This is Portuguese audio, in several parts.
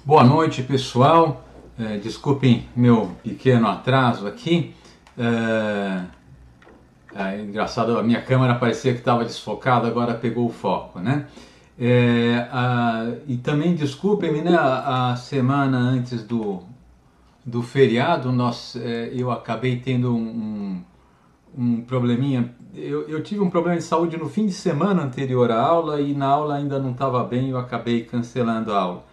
Boa noite, pessoal. Desculpem meu pequeno atraso aqui. Engraçado, a minha câmera parecia que estava desfocada, agora pegou o foco, né? E também desculpem-me, né? A semana antes do feriado, eu acabei tendo um probleminha. Eu tive um problema de saúde no fim de semana anterior à aula e na aula ainda não estava bem, eu acabei cancelando a aula.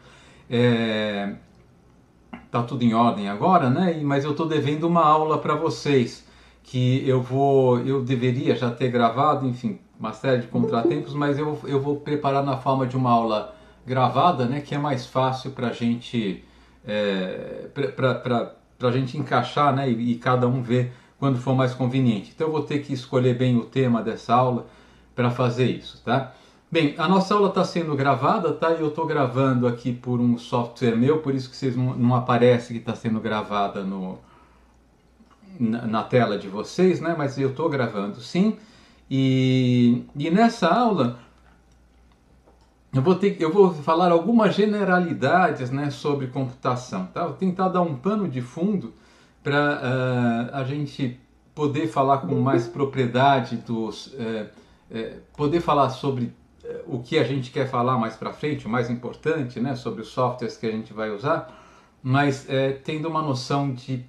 Tá tudo em ordem agora, né? Mas eu estou devendo uma aula para vocês que eu deveria já ter gravado, enfim, uma série de contratempos, mas eu vou preparar na forma de uma aula gravada, né? Que é mais fácil para gente para gente encaixar, né? E cada um ver quando for mais conveniente. Então eu vou ter que escolher bem o tema dessa aula para fazer isso, tá? Bem, a nossa aula está sendo gravada, tá? Eu estou gravando aqui por um software meu, por isso que vocês não aparece que está sendo gravada na tela de vocês, né? Mas eu estou gravando sim. E nessa aula eu vou falar algumas generalidades, né, sobre computação, tá? Vou tentar dar um pano de fundo para a gente poder falar com mais propriedade poder falar sobre o que a gente quer falar mais para frente, o mais importante, né, sobre os softwares que a gente vai usar, mas tendo uma noção de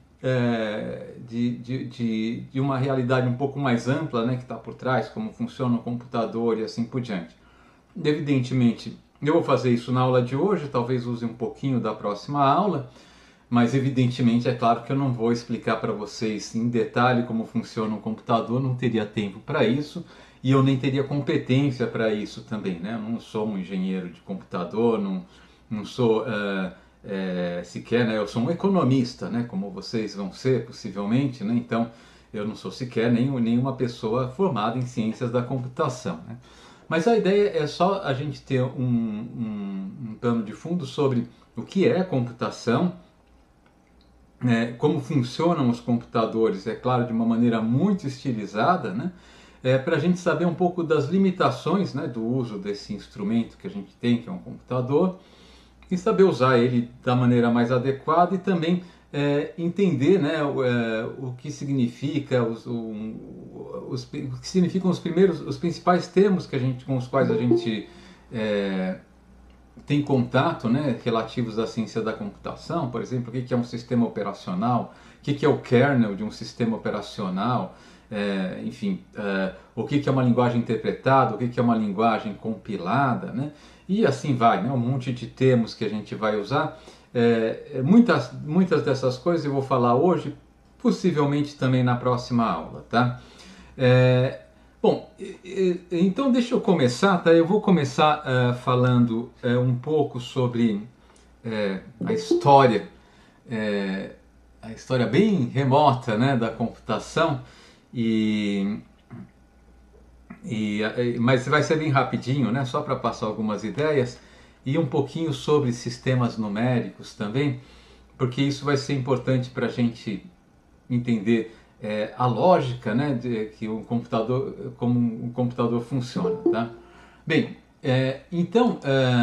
uma realidade um pouco mais ampla, né, que está por trás, como funciona o computador e assim por diante. Evidentemente, eu vou fazer isso na aula de hoje, talvez use um pouquinho da próxima aula, mas evidentemente é claro que eu não vou explicar para vocês em detalhe como funciona um computador, não teria tempo para isso e eu nem teria competência para isso também, né? Eu não sou um engenheiro de computador, não sou sequer, né? Eu sou um economista, né? Como vocês vão ser possivelmente, né? Então eu não sou sequer nenhuma pessoa formada em ciências da computação, né? Mas a ideia é só a gente ter um pano de fundo sobre o que é computação, como funcionam os computadores, é claro, de uma maneira muito estilizada, né? Para a gente saber um pouco das limitações, né, do uso desse instrumento que a gente tem, que é um computador, e saber usar ele da maneira mais adequada e também entender, né, o que significa o que significam os principais termos com os quais a gente tem contato, né, relativos à ciência da computação. Por exemplo, o que é um sistema operacional, o que é o kernel de um sistema operacional, enfim, o que é uma linguagem interpretada, o que é uma linguagem compilada, né? E assim vai, né? Um monte de termos que a gente vai usar. Muitas dessas coisas eu vou falar hoje, possivelmente também na próxima aula, tá? Bom, então deixa eu começar, tá? Eu vou começar falando um pouco sobre a história bem remota, né, da computação, mas vai ser bem rapidinho, né, só para passar algumas ideias e um pouquinho sobre sistemas numéricos também, porque isso vai ser importante para a gente entender a lógica, né, que como um computador funciona, tá? Bem, então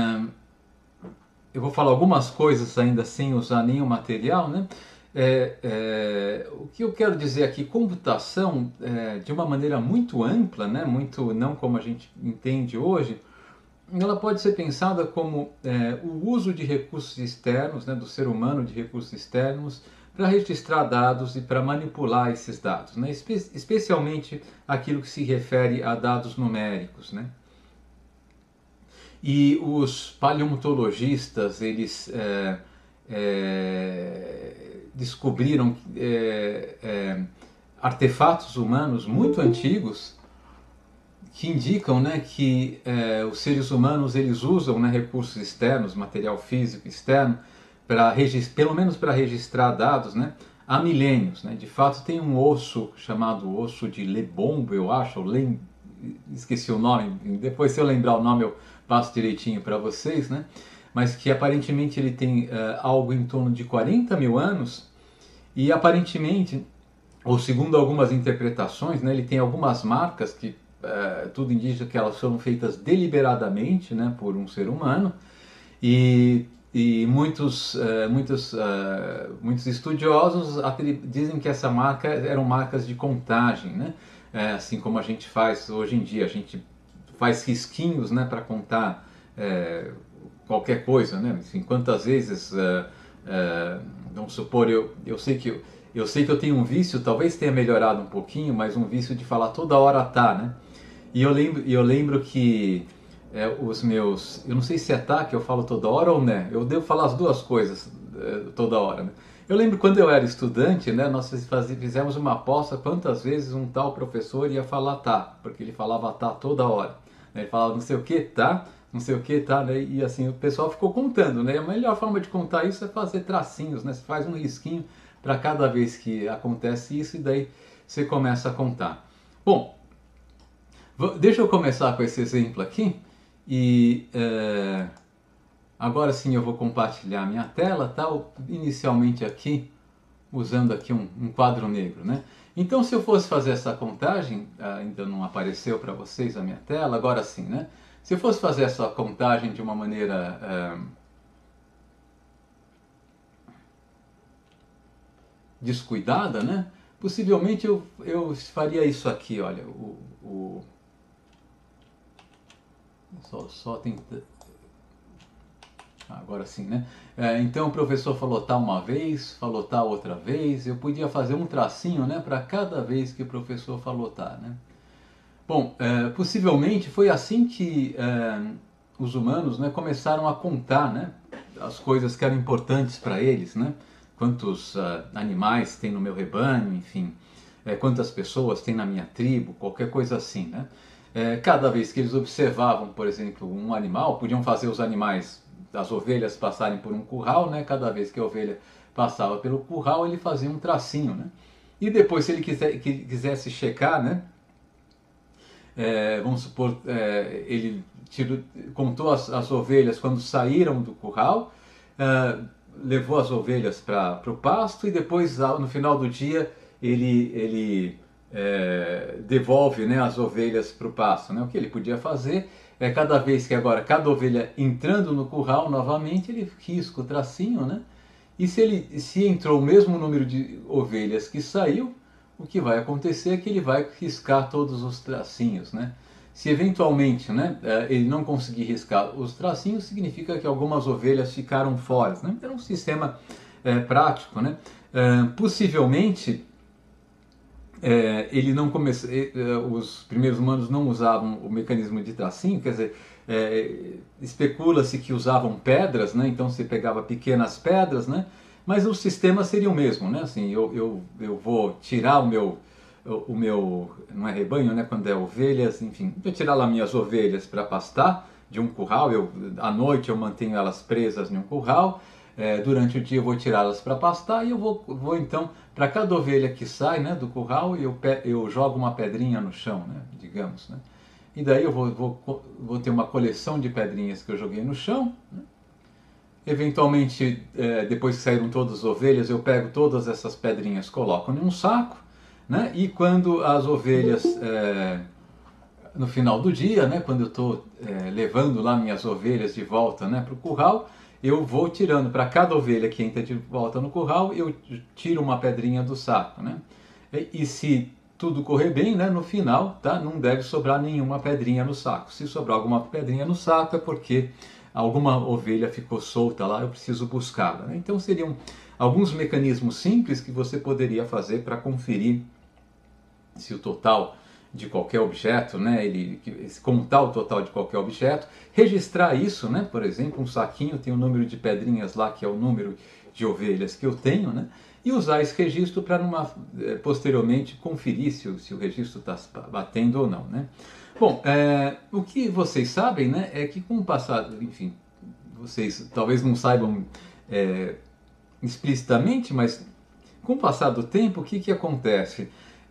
eu vou falar algumas coisas ainda sem usar nenhum material, né? O que eu quero dizer aqui, computação, de uma maneira muito ampla, né? Muito não como a gente entende hoje, ela pode ser pensada como o uso de recursos externos, né, do ser humano, de recursos externos, para registrar dados e para manipular esses dados, né? Especialmente aquilo que se refere a dados numéricos, né? E os paleontologistas, eles descobriram artefatos humanos muito antigos que indicam, né, que os seres humanos eles usam, né, recursos externos, material físico externo, pelo menos para registrar dados, né, há milênios, né? De fato tem um osso chamado osso de Lebombo, eu acho, esqueci o nome, depois se eu lembrar o nome eu passo direitinho para vocês, né? Mas que aparentemente ele tem algo em torno de 40 mil anos e aparentemente, ou segundo algumas interpretações, né, ele tem algumas marcas que tudo indica que elas foram feitas deliberadamente, né, por um ser humano e e muitos estudiosos dizem que essa marca eram marcas de contagem, né? Assim como a gente faz hoje em dia, a gente faz risquinhos, né, para contar qualquer coisa, né? Enfim, quantas vezes, vamos supor, eu sei que eu tenho um vício, talvez tenha melhorado um pouquinho, mas um vício de falar toda hora tá, né? E eu lembro que os meus, eu não sei se é tá que eu falo toda hora ou né, eu devo falar as duas coisas toda hora, né? Eu lembro quando eu era estudante, né, nós fizemos uma aposta quantas vezes um tal professor ia falar tá, porque ele falava tá toda hora, né? Ele falava não sei o que tá, não sei o que tá, né? E assim o pessoal ficou contando, né? A melhor forma de contar isso é fazer tracinhos, né? Você faz um risquinho para cada vez que acontece isso e daí você começa a contar. Bom, deixa eu começar com esse exemplo aqui e agora sim eu vou compartilhar minha tela, tá? Inicialmente aqui, usando aqui um quadro negro, né? Então se eu fosse fazer essa contagem, ainda não apareceu para vocês a minha tela, agora sim, né? Se eu fosse fazer essa contagem de uma maneira descuidada, né? Possivelmente eu faria isso aqui, olha, só tem. Agora sim, né? Então o professor falou tal uma vez, falou tal outra vez. Eu podia fazer um tracinho, né, para cada vez que o professor falou tá, né? Bom, possivelmente foi assim que os humanos, né, começaram a contar, né, as coisas que eram importantes para eles, né? Quantos animais tem no meu rebanho, enfim, quantas pessoas tem na minha tribo, qualquer coisa assim, né? Cada vez que eles observavam, por exemplo, um animal, podiam fazer os animais, as ovelhas passarem por um curral, né? Cada vez que a ovelha passava pelo curral, ele fazia um tracinho, né? E depois, se ele quisesse checar, né? Vamos supor, ele contou as ovelhas quando saíram do curral, levou as ovelhas para o pasto e depois, no final do dia, ele devolve, né, as ovelhas para o pasto, né? O que ele podia fazer é cada vez que agora, cada ovelha entrando no curral novamente, ele risca o tracinho, né? E se entrou o mesmo número de ovelhas que saiu, o que vai acontecer é que ele vai riscar todos os tracinhos, né? Se eventualmente, né, ele não conseguir riscar os tracinhos, significa que algumas ovelhas ficaram fora, né? Era um sistema prático, né? Possivelmente ele não começou, os primeiros humanos não usavam o mecanismo de tracinho, quer dizer, especula-se que usavam pedras, né? Então você pegava pequenas pedras, né? Mas o sistema seria o mesmo, né? Assim, eu vou tirar o meu não é rebanho, né? Quando é ovelhas, enfim, vou tirar lá minhas ovelhas para pastar de um curral, à noite eu mantenho elas presas em um curral, durante o dia eu vou tirá-las para pastar e eu vou então, para cada ovelha que sai, né, do curral, eu jogo uma pedrinha no chão, né, digamos, né? E daí eu vou ter uma coleção de pedrinhas que eu joguei no chão, né? Eventualmente, depois que saíram todas as ovelhas, eu pego todas essas pedrinhas, coloco em um saco, né? E quando as ovelhas, no final do dia, né, quando eu estou levando lá minhas ovelhas de volta, né, para o curral, eu vou tirando para cada ovelha que entra de volta no curral, eu tiro uma pedrinha do saco, né? E se tudo correr bem, né, no final, tá, não deve sobrar nenhuma pedrinha no saco. Se sobrar alguma pedrinha no saco é porque alguma ovelha ficou solta lá, eu preciso buscá-la, né? Então seriam alguns mecanismos simples que você poderia fazer para conferir se o total de qualquer objeto, né, contar o total de qualquer objeto, registrar isso, né, por exemplo, um saquinho tem o número de pedrinhas lá, que é o número de ovelhas que eu tenho, né, e usar esse registro para posteriormente conferir se o registro está batendo ou não, né. Bom, o que vocês sabem, né, é que com o passado, enfim, vocês talvez não saibam explicitamente, mas com o passar do tempo, o que acontece?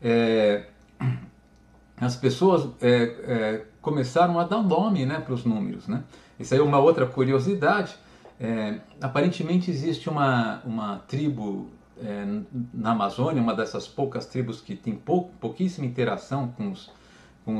As pessoas começaram a dar nome, né, para os números, né? Isso aí é uma outra curiosidade. Aparentemente existe uma tribo na Amazônia, uma dessas poucas tribos que tem pouquíssima interação com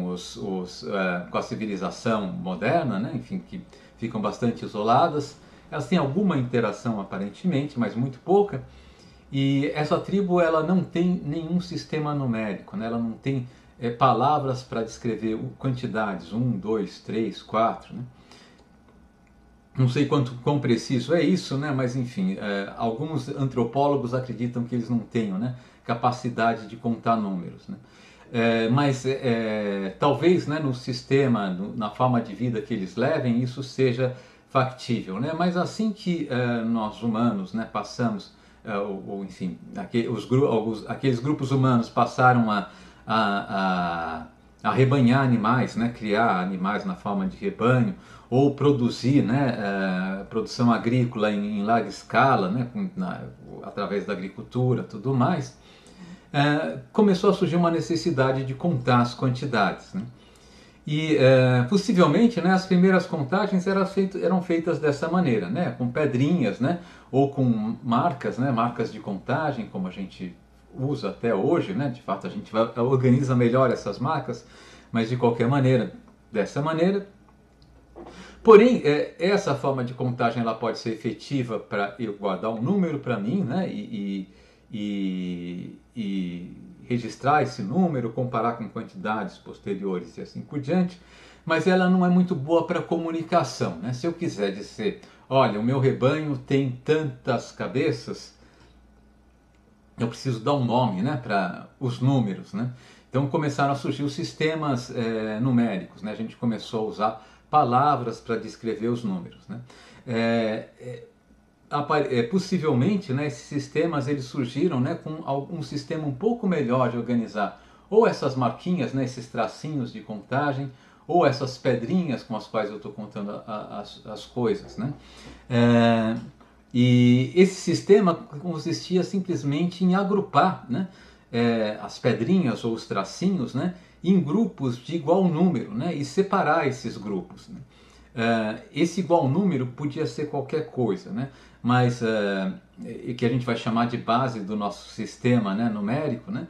a civilização moderna, né? Enfim, que ficam bastante isoladas. Elas têm alguma interação aparentemente, mas muito pouca. E essa tribo ela não tem nenhum sistema numérico, né? Ela não tem palavras para descrever quantidades, 1, 2, 3, 4, né? Não sei quão preciso é isso, né? Mas enfim, alguns antropólogos acreditam que eles não tenham, né, capacidade de contar números, né? Mas talvez, né, no sistema, na forma de vida que eles levem, isso seja factível, né? Mas assim que nós humanos, né, passamos, ou enfim, aqueles grupos humanos passaram a rebanhar animais, né, criar animais na forma de rebanho, ou produzir, né, produção agrícola em larga escala, né, através da agricultura, tudo mais, começou a surgir uma necessidade de contar as quantidades, né? E possivelmente, né, as primeiras contagens eram feitas dessa maneira, né, com pedrinhas, né, ou com marcas, né, marcas de contagem, como a gente usa até hoje, né, de fato a gente organiza melhor essas marcas, mas de qualquer maneira, dessa maneira. Porém, essa forma de contagem ela pode ser efetiva para eu guardar um número para mim, né, e registrar esse número, comparar com quantidades posteriores e assim por diante, mas ela não é muito boa para comunicação, né? Se eu quiser dizer, olha, o meu rebanho tem tantas cabeças, eu preciso dar um nome, né, para os números, né? Então começaram a surgir os sistemas numéricos, né? A gente começou a usar palavras para descrever os números, né? Possivelmente, né, esses sistemas eles surgiram, né, com um sistema um pouco melhor de organizar ou essas marquinhas, né, esses tracinhos de contagem, ou essas pedrinhas com as quais eu estou contando as coisas, né? E esse sistema consistia simplesmente em agrupar, né, as pedrinhas ou os tracinhos, né, em grupos de igual número, né, e separar esses grupos, né? Esse igual número podia ser qualquer coisa, né? Mas que a gente vai chamar de base do nosso sistema, né, numérico, né?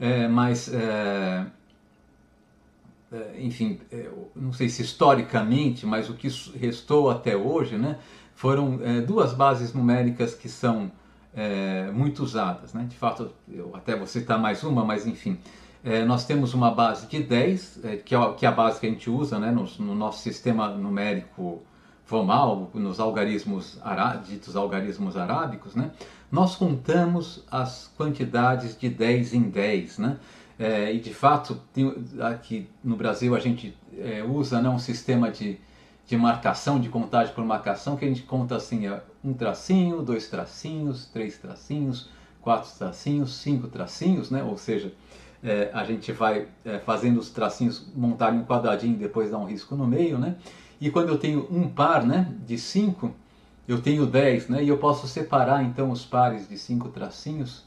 Enfim, não sei se historicamente, mas o que restou até hoje, né, foram duas bases numéricas que são muito usadas, né? De fato, eu até vou citar mais uma, mas enfim, nós temos uma base de 10, que é a base que a gente usa, né, no nosso sistema numérico formal, nos algarismos ditos algarismos arábicos, né? Nós contamos as quantidades de 10 em 10, né? E de fato, aqui no Brasil a gente usa, né, um sistema de marcação, de contagem por marcação, que a gente conta assim, um tracinho, dois tracinhos, três tracinhos, quatro tracinhos, cinco tracinhos, né? Ou seja, a gente vai fazendo os tracinhos montarem um quadradinho e depois dar um risco no meio, né? E quando eu tenho um par, né, de 5, eu tenho 10, né? E eu posso separar então os pares de 5 tracinhos,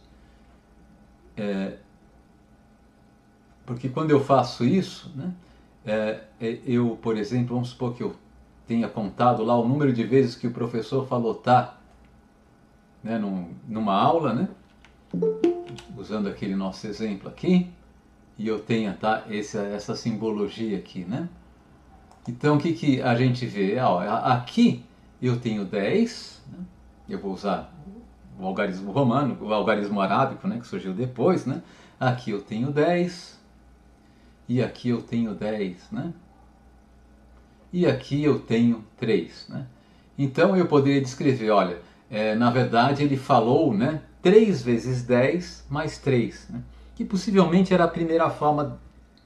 porque quando eu faço isso, né, eu, por exemplo, vamos supor que eu tenha contado lá o número de vezes que o professor falou tá, né, numa aula, né, usando aquele nosso exemplo aqui, e eu tenha, tá, essa simbologia aqui, né? Então o que a gente vê? Aqui eu tenho 10, né? Eu vou usar o algarismo romano, o algarismo arábico, né, que surgiu depois, né? Aqui eu tenho 10, e aqui eu tenho 10, né? E aqui eu tenho 3, né? Então eu poderia descrever, olha, na verdade ele falou, né, 3 vezes 10 mais 3, né? Que possivelmente era a primeira forma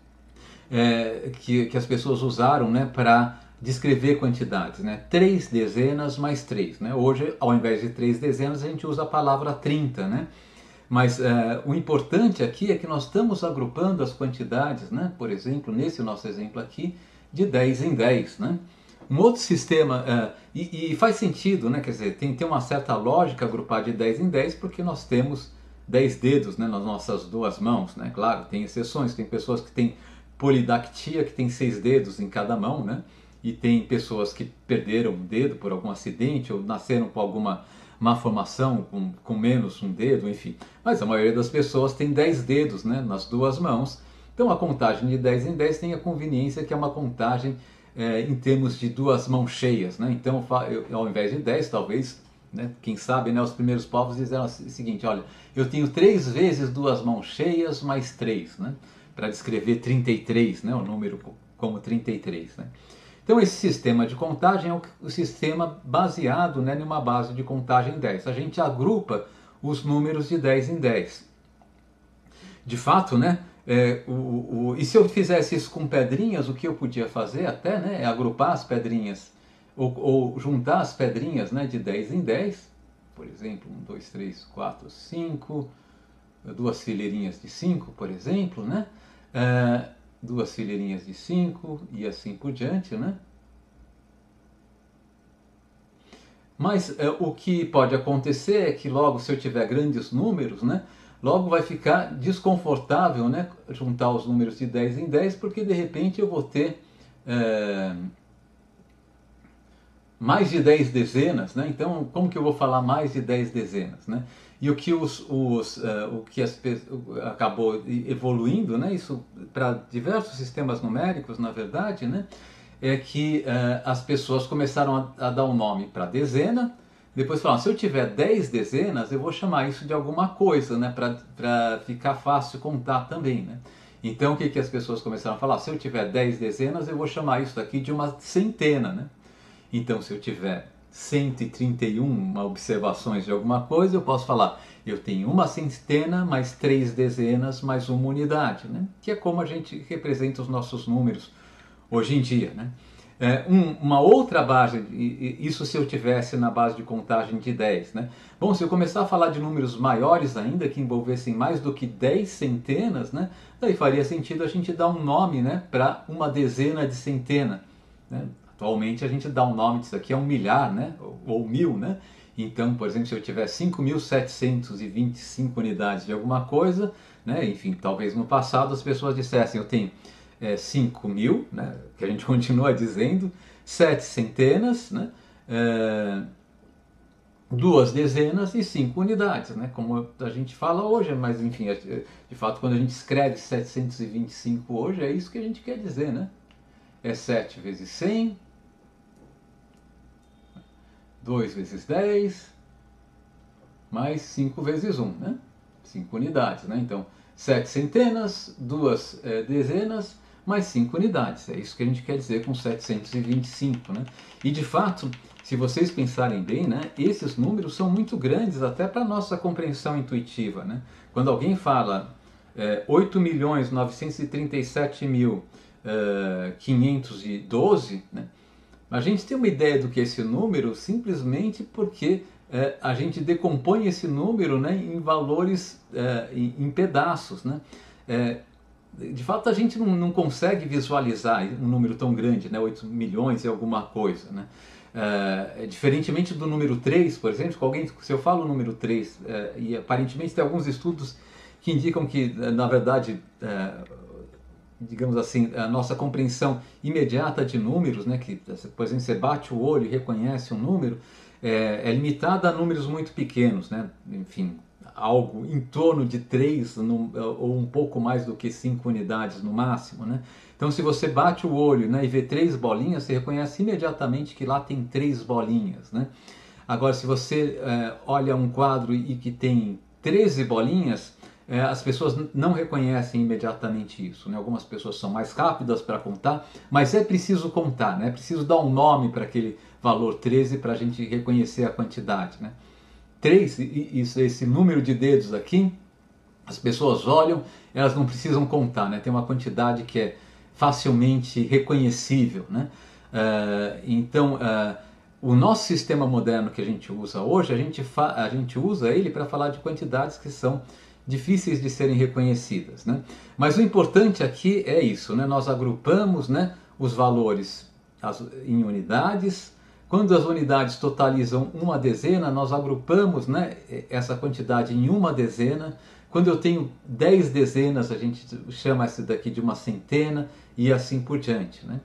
que as pessoas usaram, né, para descrever quantidades, né? 3 dezenas mais 3, né? Hoje, ao invés de 3 dezenas, a gente usa a palavra 30, né? Mas o importante aqui é que nós estamos agrupando as quantidades, né? Por exemplo, nesse nosso exemplo aqui, de 10 em 10, né? Um outro sistema, e faz sentido, né? Quer dizer, tem uma certa lógica agrupar de 10 em 10, porque nós temos 10 dedos, né, nas nossas duas mãos, né? Claro, tem exceções, tem pessoas que têm polidactia, que tem 6 dedos em cada mão, né? E tem pessoas que perderam um dedo por algum acidente ou nasceram com alguma malformação, com menos um dedo, enfim. Mas a maioria das pessoas tem 10 dedos, né, nas duas mãos. Então a contagem de 10 em 10 tem a conveniência que é uma contagem em termos de duas mãos cheias, né? Então, ao invés de 10, talvez, né, quem sabe, né, os primeiros povos disseram o seguinte: olha, eu tenho 3 vezes duas mãos cheias mais 3, né? Para descrever 33, né, o número como 33, né? Então, esse sistema de contagem é o sistema baseado, né, numa base de contagem 10. A gente agrupa os números de 10 em 10. De fato, né? E se eu fizesse isso com pedrinhas, o que eu podia fazer até, né, é agrupar as pedrinhas ou juntar as pedrinhas, né, de 10 em 10, por exemplo, 1, 2, 3, 4, 5, duas fileirinhas de 5, por exemplo, né? Duas fileirinhas de 5 e assim por diante, né? Mas o que pode acontecer é que logo, se eu tiver grandes números, né, logo vai ficar desconfortável, né, juntar os números de 10 em 10, porque de repente eu vou ter mais de 10 dezenas, né? Então, como que eu vou falar mais de 10 dezenas, né? E o que acabou evoluindo, né? Isso para diversos sistemas numéricos, na verdade, né? É que as pessoas começaram a dar um nome para dezena, depois falaram: se eu tiver 10 dezenas, eu vou chamar isso de alguma coisa, né? Para ficar fácil contar também, né? Então, o que as pessoas começaram a falar? Se eu tiver 10 dezenas, eu vou chamar isso daqui de uma centena, né? Então, se eu tiver 131 observações de alguma coisa, eu posso falar: eu tenho uma centena mais 3 dezenas mais uma unidade, né? Que é como a gente representa os nossos números hoje em dia, né? Uma outra base, isso se eu tivesse na base de contagem de 10, né? Bom, se eu começar a falar de números maiores ainda, que envolvessem mais do que 10 centenas, né? Daí faria sentido a gente dar um nome, né, para uma dezena de centena, né? Atualmente a gente dá um nome disso aqui a um milhar, né? Ou 1000, né? Então, por exemplo, se eu tiver 5.725 unidades de alguma coisa, né? Enfim, talvez no passado as pessoas dissessem: eu tenho 5.000, né? Que a gente continua dizendo, 7 centenas, né? Duas dezenas e 5 unidades, né? Como a gente fala hoje, mas enfim, de fato, quando a gente escreve 725 hoje, é isso que a gente quer dizer, né? É 7 vezes 100, 2 vezes 10, mais 5 vezes 1, né? 5 unidades, né? Então, 7 centenas, 2 dezenas, mais 5 unidades. É isso que a gente quer dizer com 725, né? E de fato, se vocês pensarem bem, né, esses números são muito grandes até para a nossa compreensão intuitiva, né? Quando alguém fala 8.937.512, né? A gente tem uma ideia do que é esse número simplesmente porque a gente decompõe esse número, né, em valores, em pedaços, né? De fato, a gente não consegue visualizar um número tão grande, né, 8 milhões e alguma coisa, né? Diferentemente do número 3, por exemplo, se eu falo o número 3, e aparentemente tem alguns estudos que indicam que, na verdade, digamos assim, a nossa compreensão imediata de números, né, que, por exemplo, você bate o olho e reconhece um número, é limitada a números muito pequenos, né? Enfim, algo em torno de 3 ou um pouco mais do que 5 unidades no máximo, né? Então, se você bate o olho, né, e vê 3 bolinhas, você reconhece imediatamente que lá tem 3 bolinhas, né? Agora, se você olha um quadro e que tem 13 bolinhas, as pessoas não reconhecem imediatamente isso, né? Algumas pessoas são mais rápidas para contar, mas é preciso contar, né? É preciso dar um nome para aquele valor 13 para a gente reconhecer a quantidade, né? 3, esse número de dedos aqui, as pessoas olham, elas não precisam contar, né? Tem uma quantidade que é facilmente reconhecível, né? Então, o nosso sistema moderno que a gente usa hoje, a gente usa ele para falar de quantidades que são difíceis de serem reconhecidas, né? Mas o importante aqui é isso, né? Nós agrupamos, né, os valores em unidades. Quando as unidades totalizam uma dezena, nós agrupamos, né, essa quantidade em uma dezena. Quando eu tenho 10 dezenas, a gente chama essa daqui de uma centena e assim por diante, né?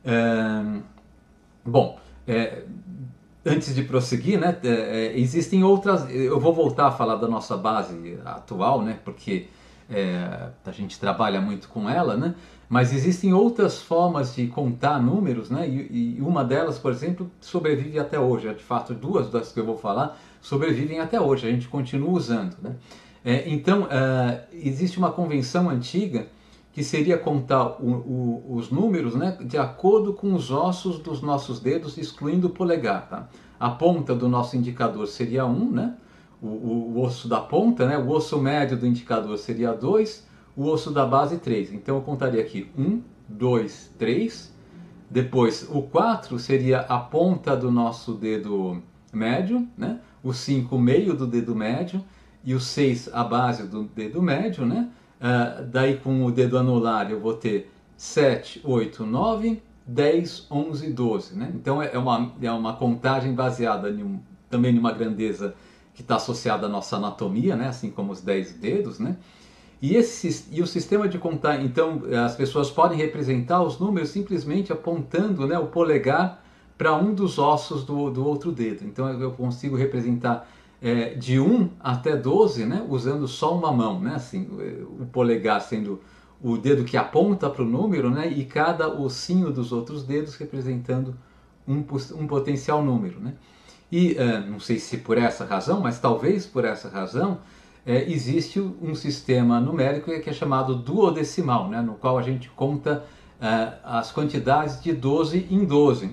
Bom, antes de prosseguir, né, existem outras. Eu vou voltar a falar da nossa base atual, né, porque a gente trabalha muito com ela, né? Mas existem outras formas de contar números, né? E uma delas, por exemplo, sobrevive até hoje. De fato, duas das que eu vou falar sobrevivem até hoje, a gente continua usando, né? Então, existe uma convenção antiga que seria contar os números, né, de acordo com os ossos dos nossos dedos, excluindo o polegar. Tá? A ponta do nosso indicador seria 1, né? O osso da ponta, né? O osso médio do indicador seria 2, o osso da base 3. Então eu contaria aqui 1, 2, 3. Depois o 4 seria a ponta do nosso dedo médio, né? O 5 o meio do dedo médio e o 6 a base do dedo médio, né? Daí com o dedo anular eu vou ter 7, 8, 9, 10, 11, 12. Né? Então é uma contagem baseada também em uma grandeza que está associada à nossa anatomia, né? Assim como os 10 dedos. Né? E o sistema de contar, então as pessoas podem representar os números simplesmente apontando, né, o polegar para um dos ossos do outro dedo. Então eu consigo representar de 1 até 12, né, usando só uma mão, né, assim, o polegar sendo o dedo que aponta para o número, né, e cada ossinho dos outros dedos representando um potencial número. Né. E não sei se por essa razão, mas talvez por essa razão, existe um sistema numérico que é chamado duodecimal, né, no qual a gente conta as quantidades de 12 em 12.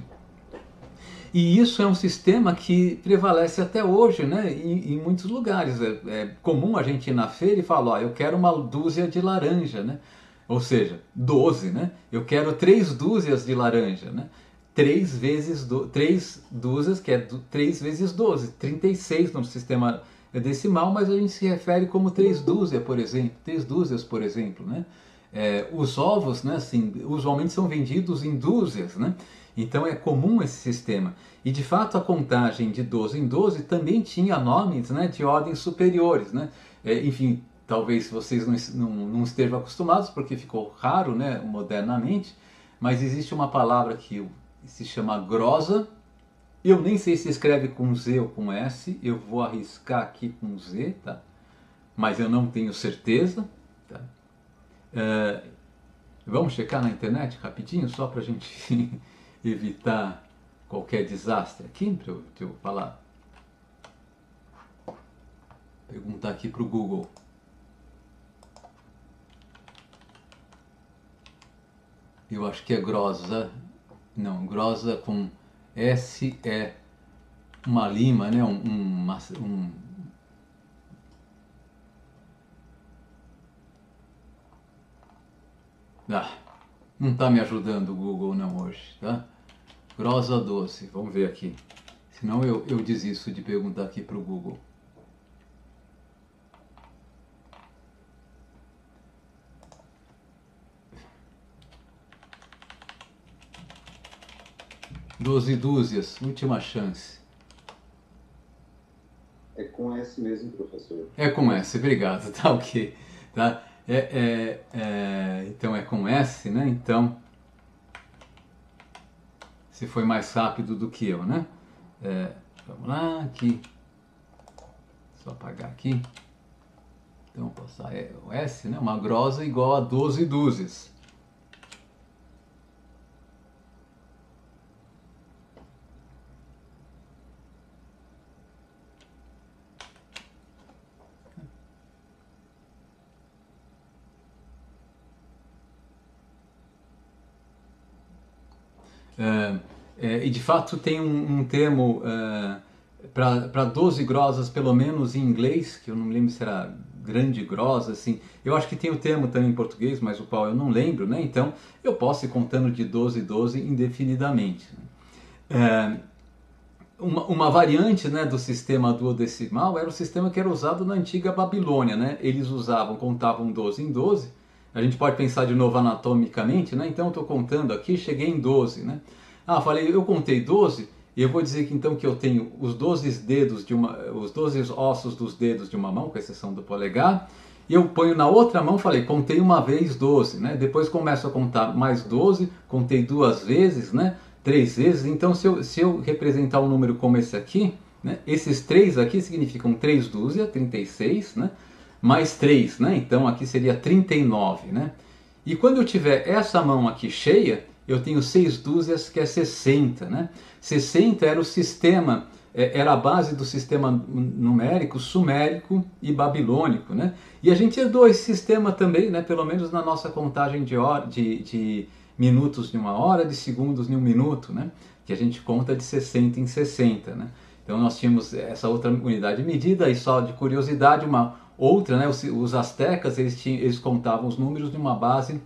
E isso é um sistema que prevalece até hoje, né, em muitos lugares. É comum a gente ir na feira e falar, eu quero uma dúzia de laranja, né? Ou seja, 12, né? Eu quero 3 dúzias de laranja, né? 3 dúzias, que é 3 vezes 12, 36 no sistema decimal, mas a gente se refere como 3 dúzias, por exemplo, né? Os ovos, né, assim, usualmente são vendidos em dúzias, né? Então é comum esse sistema. E de fato a contagem de 12 em 12 também tinha nomes, né, de ordens superiores. Né? Enfim, talvez vocês não estejam acostumados porque ficou raro, né, modernamente, mas existe uma palavra que se chama grosa. Eu nem sei se escreve com Z ou com S, eu vou arriscar aqui com Z, tá? Mas eu não tenho certeza. Tá? Vamos checar na internet rapidinho, só para a gente evitar qualquer desastre aqui, para eu falar. Perguntar aqui para o Google. Eu acho que é grosa. Não, grosa com S é uma lima, né? Não está me ajudando o Google não hoje, tá? Grosa doce, vamos ver aqui. Senão eu desisto de perguntar aqui para o Google. Doze dúzias, última chance. É com S mesmo, professor. É com S, obrigado, tá ok. Tá? Então é com S, né? Então, se foi mais rápido do que eu, né? Vamos lá, aqui. Só apagar aqui. Então, passar o S, né? Uma grosa igual a 12 dúzias. E de fato tem um termo para 12 grosas, pelo menos em inglês, que eu não lembro se era grande grossa, assim. Eu acho que tem o termo também em português, mas o qual eu não lembro, né? Então eu posso ir contando de 12 em 12 indefinidamente. Uma variante, né, do sistema duodecimal era o sistema que era usado na antiga Babilônia, né? Eles contavam 12 em 12. A gente pode pensar de novo anatomicamente, né? Então eu estou contando aqui, cheguei em 12, né? Eu contei 12, e eu vou dizer que então que eu tenho os 12 ossos dos dedos de uma mão, com exceção do polegar, e eu ponho na outra mão, contei uma vez 12, né? Depois começo a contar mais 12, contei 2 vezes, né? 3 vezes. Então se eu representar um número como esse aqui, né? Esses 3 aqui significam 3 dúzia, 36, né? mais 3, né? Então aqui seria 39, né? E quando eu tiver essa mão aqui cheia, eu tenho 6 dúzias, que é 60, né? 60 era o sistema, era a base do sistema numérico sumérico e babilônico, né? E a gente herdou esse sistema também, né? Pelo menos na nossa contagem de minutos em uma hora, de segundos em um minuto, né? Que a gente conta de 60 em 60, né? Então nós tínhamos essa outra unidade de medida, e só de curiosidade, uma outra, né? Os astecas, eles contavam os números de uma base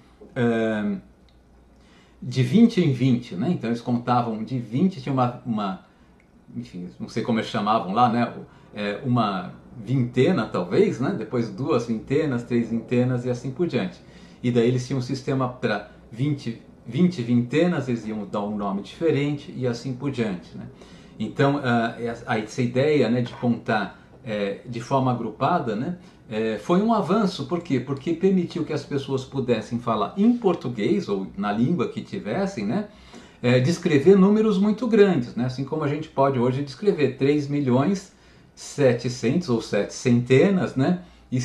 de 20 em 20, né? Então eles contavam de 20, tinha enfim, não sei como eles chamavam lá, né? Uma vintena talvez, né? Depois 2 vintenas, 3 vintenas e assim por diante. E daí eles tinham um sistema para 20 vintenas, eles iam dar um nome diferente e assim por diante, né? Então essa ideia, né, de contar de forma agrupada, né, foi um avanço. Por quê? Porque permitiu que as pessoas pudessem falar em português ou na língua que tivessem, né, descrever números muito grandes, né? Assim como a gente pode hoje descrever 3 milhões 700 ou 7 centenas, né? E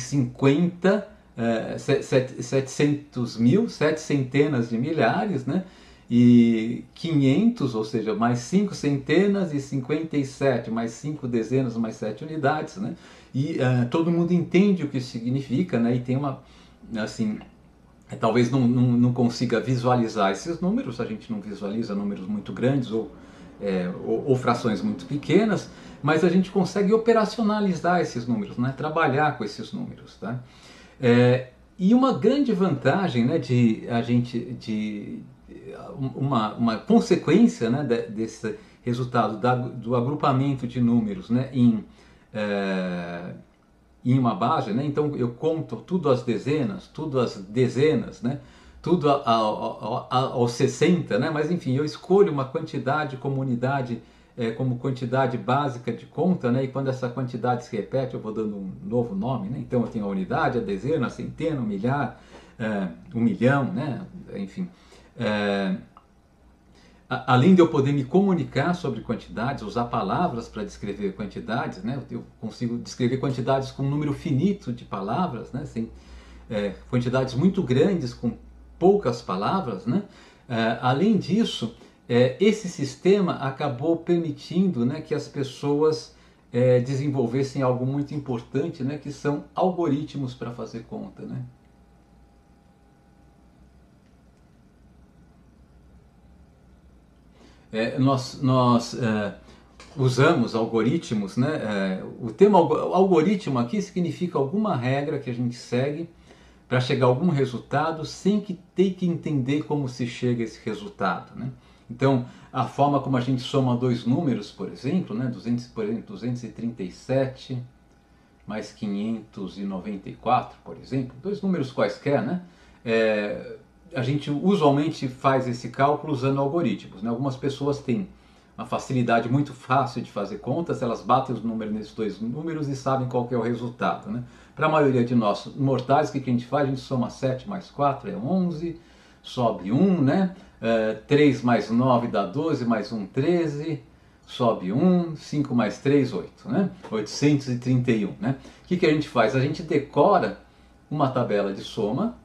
700 mil, 7 centenas de milhares, né? E 500, ou seja, mais 5 centenas, e 57, mais 5 dezenas, mais 7 unidades, né? E todo mundo entende o que isso significa, né? E tem uma, assim, talvez não consiga visualizar esses números, a gente não visualiza números muito grandes ou frações muito pequenas, mas a gente consegue operacionalizar esses números, né? Trabalhar com esses números, tá? E uma grande vantagem, né, uma consequência, né, desse resultado do agrupamento de números, né, em uma base, né? Então eu conto tudo às dezenas, né? Tudo aos 60, né? Mas enfim, eu escolho uma quantidade como unidade, como quantidade básica de conta, né? E quando essa quantidade se repete, eu vou dando um novo nome, né? Então eu tenho a unidade, a dezena, a centena, o milhar, 1 milhão, né? Enfim. Além de eu poder me comunicar sobre quantidades, usar palavras para descrever quantidades, né? Eu consigo descrever quantidades com um número finito de palavras, né? Quantidades muito grandes com poucas palavras, né? Além disso, esse sistema acabou permitindo, né, que as pessoas desenvolvessem algo muito importante, né, que são algoritmos para fazer conta, né? Nós usamos algoritmos, né? O termo algoritmo aqui significa alguma regra que a gente segue para chegar a algum resultado sem que ter que entender como se chega a esse resultado, né? Então, a forma como a gente soma dois números, por exemplo, né? 237 mais 594, por exemplo, dois números quaisquer, né? A gente usualmente faz esse cálculo usando algoritmos, né? Algumas pessoas têm uma facilidade muito fácil de fazer contas, elas batem os números nesses dois números e sabem qual que é o resultado, né? Para a maioria de nós mortais, o que a gente faz? A gente soma 7 mais 4 é 11, sobe 1, né? 3 mais 9 dá 12, mais 1, 13, sobe 1, 5 mais 3, 8, né? 831, né? O que a gente faz? A gente decora uma tabela de soma.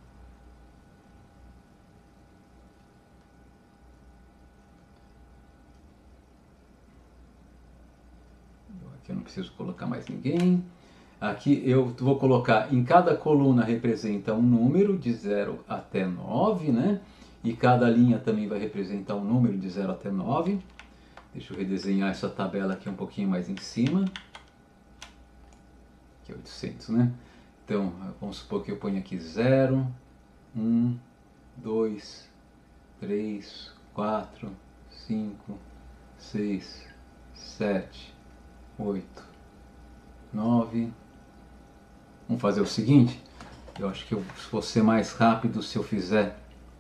Aqui eu não preciso colocar mais ninguém. Aqui eu vou colocar, em cada coluna representa um número de 0 até 9, né? E cada linha também vai representar um número de 0 até 9. Deixa eu redesenhar essa tabela aqui um pouquinho mais em cima. Aqui é 800, né? Então, vamos supor que eu ponho aqui 0, 1, 2, 3, 4, 5, 6, 7, 8, 9. Vamos fazer o seguinte, eu acho que eu vou ser mais rápido se eu fizer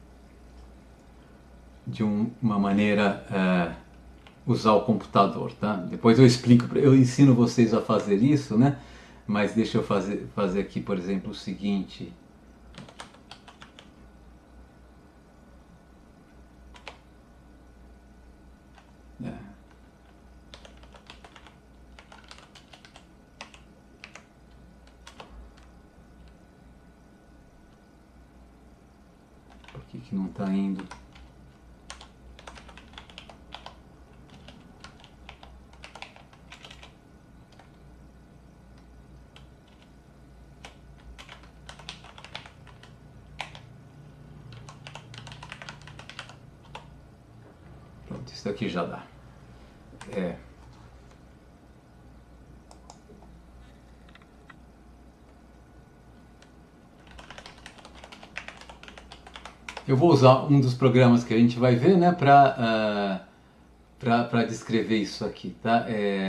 de uma maneira usar o computador, tá? Depois eu explico, eu ensino vocês a fazer isso, né? Mas deixa eu fazer aqui, por exemplo, o seguinte. que não está indo? Pronto, isso daqui já dá. Eu vou usar um dos programas que a gente vai ver, né, para descrever isso aqui, tá?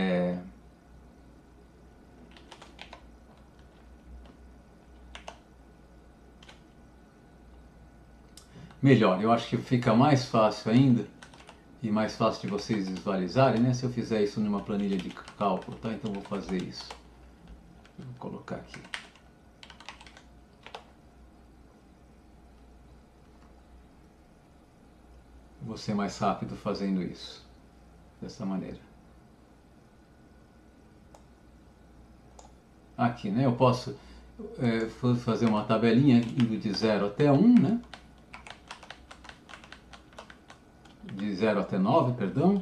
Melhor, eu acho que fica mais fácil ainda e mais fácil de vocês visualizarem, né, se eu fizer isso numa planilha de cálculo, tá? Então vou fazer isso. Vou colocar aqui. Vou ser mais rápido fazendo isso, dessa maneira. Aqui, né, eu posso fazer uma tabelinha indo de 0 até 1, né? De 0 até 9, perdão.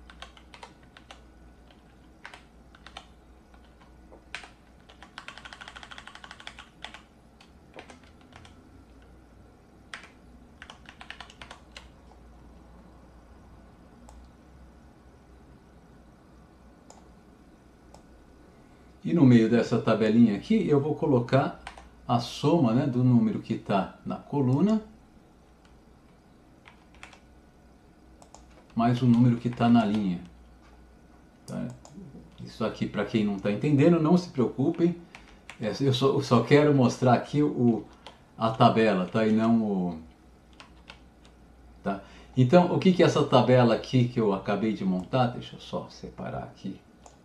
E no meio dessa tabelinha aqui eu vou colocar a soma, né, do número que está na coluna mais o número que está na linha. Tá? Isso aqui, para quem não está entendendo, não se preocupem. Eu só quero mostrar aqui a tabela, tá? E não o... Tá? Então, o que é essa tabela aqui que eu acabei de montar? Deixa eu só separar aqui.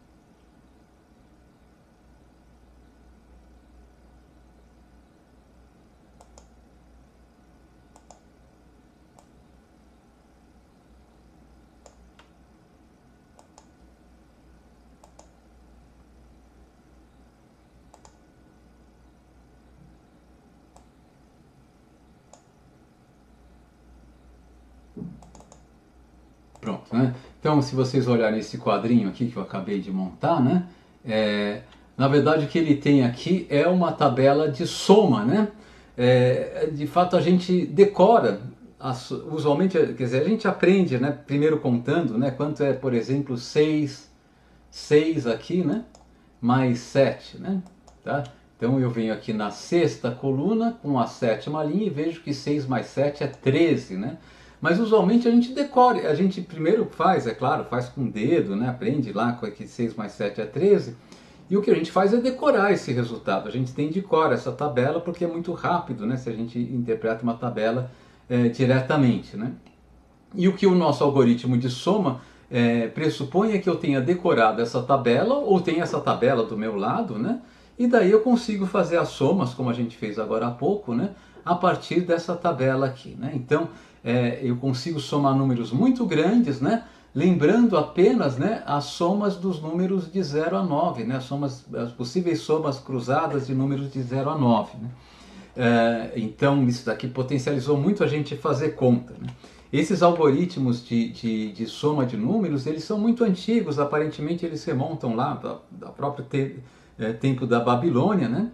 Pronto, né? Então, se vocês olharem esse quadrinho aqui que eu acabei de montar, né? Na verdade, o que ele tem aqui é uma tabela de soma, né? De fato, a gente decora, usualmente, quer dizer, a gente aprende, né? Primeiro contando, né? Quanto é, por exemplo, 6 aqui, né? Mais 7, né? Tá? Então, eu venho aqui na sexta coluna com a sétima linha e vejo que 6 mais 7 é 13, né? Mas usualmente a gente decora, a gente primeiro faz, é claro, faz com o dedo, né? Aprende lá que 6 mais 7 é 13. E o que a gente faz é decorar esse resultado. A gente tem de cor essa tabela porque é muito rápido, né? Se a gente interpreta uma tabela diretamente, né? E o que o nosso algoritmo de soma pressupõe é que eu tenha decorado essa tabela ou tenha essa tabela do meu lado, né? E daí eu consigo fazer as somas, como a gente fez agora há pouco, né? A partir dessa tabela aqui, né? Então, eu consigo somar números muito grandes, né? Lembrando apenas, né, as somas dos números de 0 a 9, né? As possíveis somas cruzadas de números de 0 a 9. Né? Então, isso daqui potencializou muito a gente fazer conta. Né? Esses algoritmos de soma de números, eles são muito antigos, aparentemente eles se remontam lá da próprio tempo da Babilônia, né?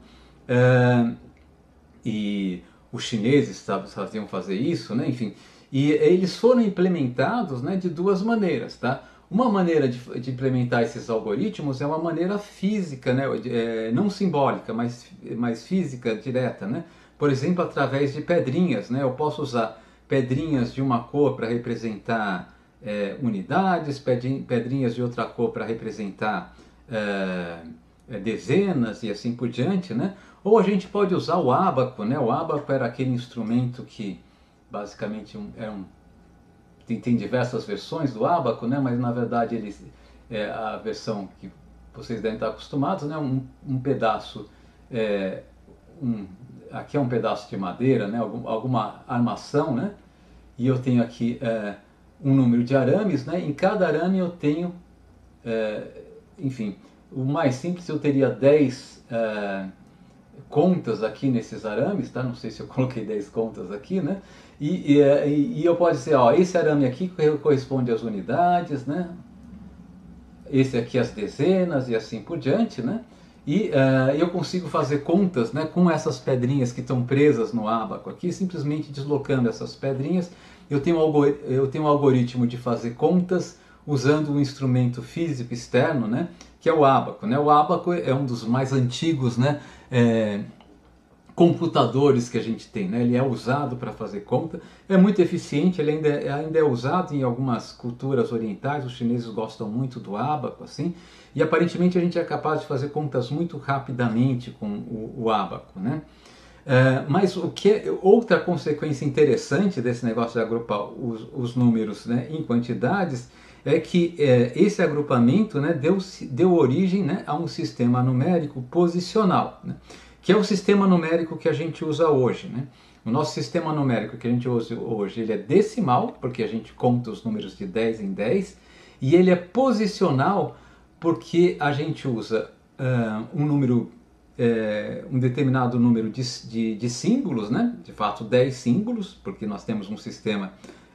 E os chineses sabiam fazer isso, né? Enfim, e eles foram implementados, né, de duas maneiras, tá? Uma maneira de implementar esses algoritmos é uma maneira física, né? Não simbólica, mas física direta, né? Por exemplo, através de pedrinhas, né? Eu posso usar pedrinhas de uma cor para representar unidades, pedrinhas de outra cor para representar dezenas e assim por diante, né? Ou a gente pode usar o ábaco, né? O ábaco era aquele instrumento que basicamente tem diversas versões do ábaco, né? Mas na verdade a versão que vocês devem estar acostumados, né? Um pedaço, aqui é um pedaço de madeira, né? Alguma armação, né? E eu tenho aqui um número de arames, né? Em cada arame eu tenho, enfim, o mais simples eu teria 10 contas aqui nesses arames, tá? Não sei se eu coloquei 10 contas aqui, né? E eu posso dizer, ó, esse arame aqui corresponde às unidades, né? Esse aqui às dezenas e assim por diante, né? E eu consigo fazer contas, né, com essas pedrinhas que estão presas no ábaco aqui, simplesmente deslocando essas pedrinhas. Eu tenho um algoritmo de fazer contas usando um instrumento físico externo, né, que é o ábaco, né? O ábaco é um dos mais antigos, né, computadores que a gente tem, né? Ele é usado para fazer conta, é muito eficiente, ele ainda é usado em algumas culturas orientais, os chineses gostam muito do ábaco, assim, e aparentemente a gente é capaz de fazer contas muito rapidamente com o ábaco, né? Mas outra consequência interessante desse negócio de agrupar os números, né, em quantidades é que esse agrupamento, né, deu origem, né, a um sistema numérico posicional, né, que é o sistema numérico que a gente usa hoje, né? O nosso sistema numérico que a gente usa hoje, ele é decimal, porque a gente conta os números de 10 em 10, e ele é posicional porque a gente usa um determinado número de símbolos, né? De fato 10 símbolos, porque nós temos um sistema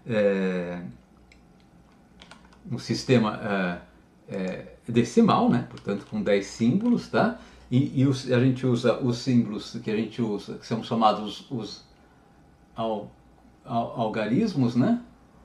decimal, né? Portanto com 10 símbolos, tá? A gente usa os símbolos que a gente usa, que são chamados os algarismos, né?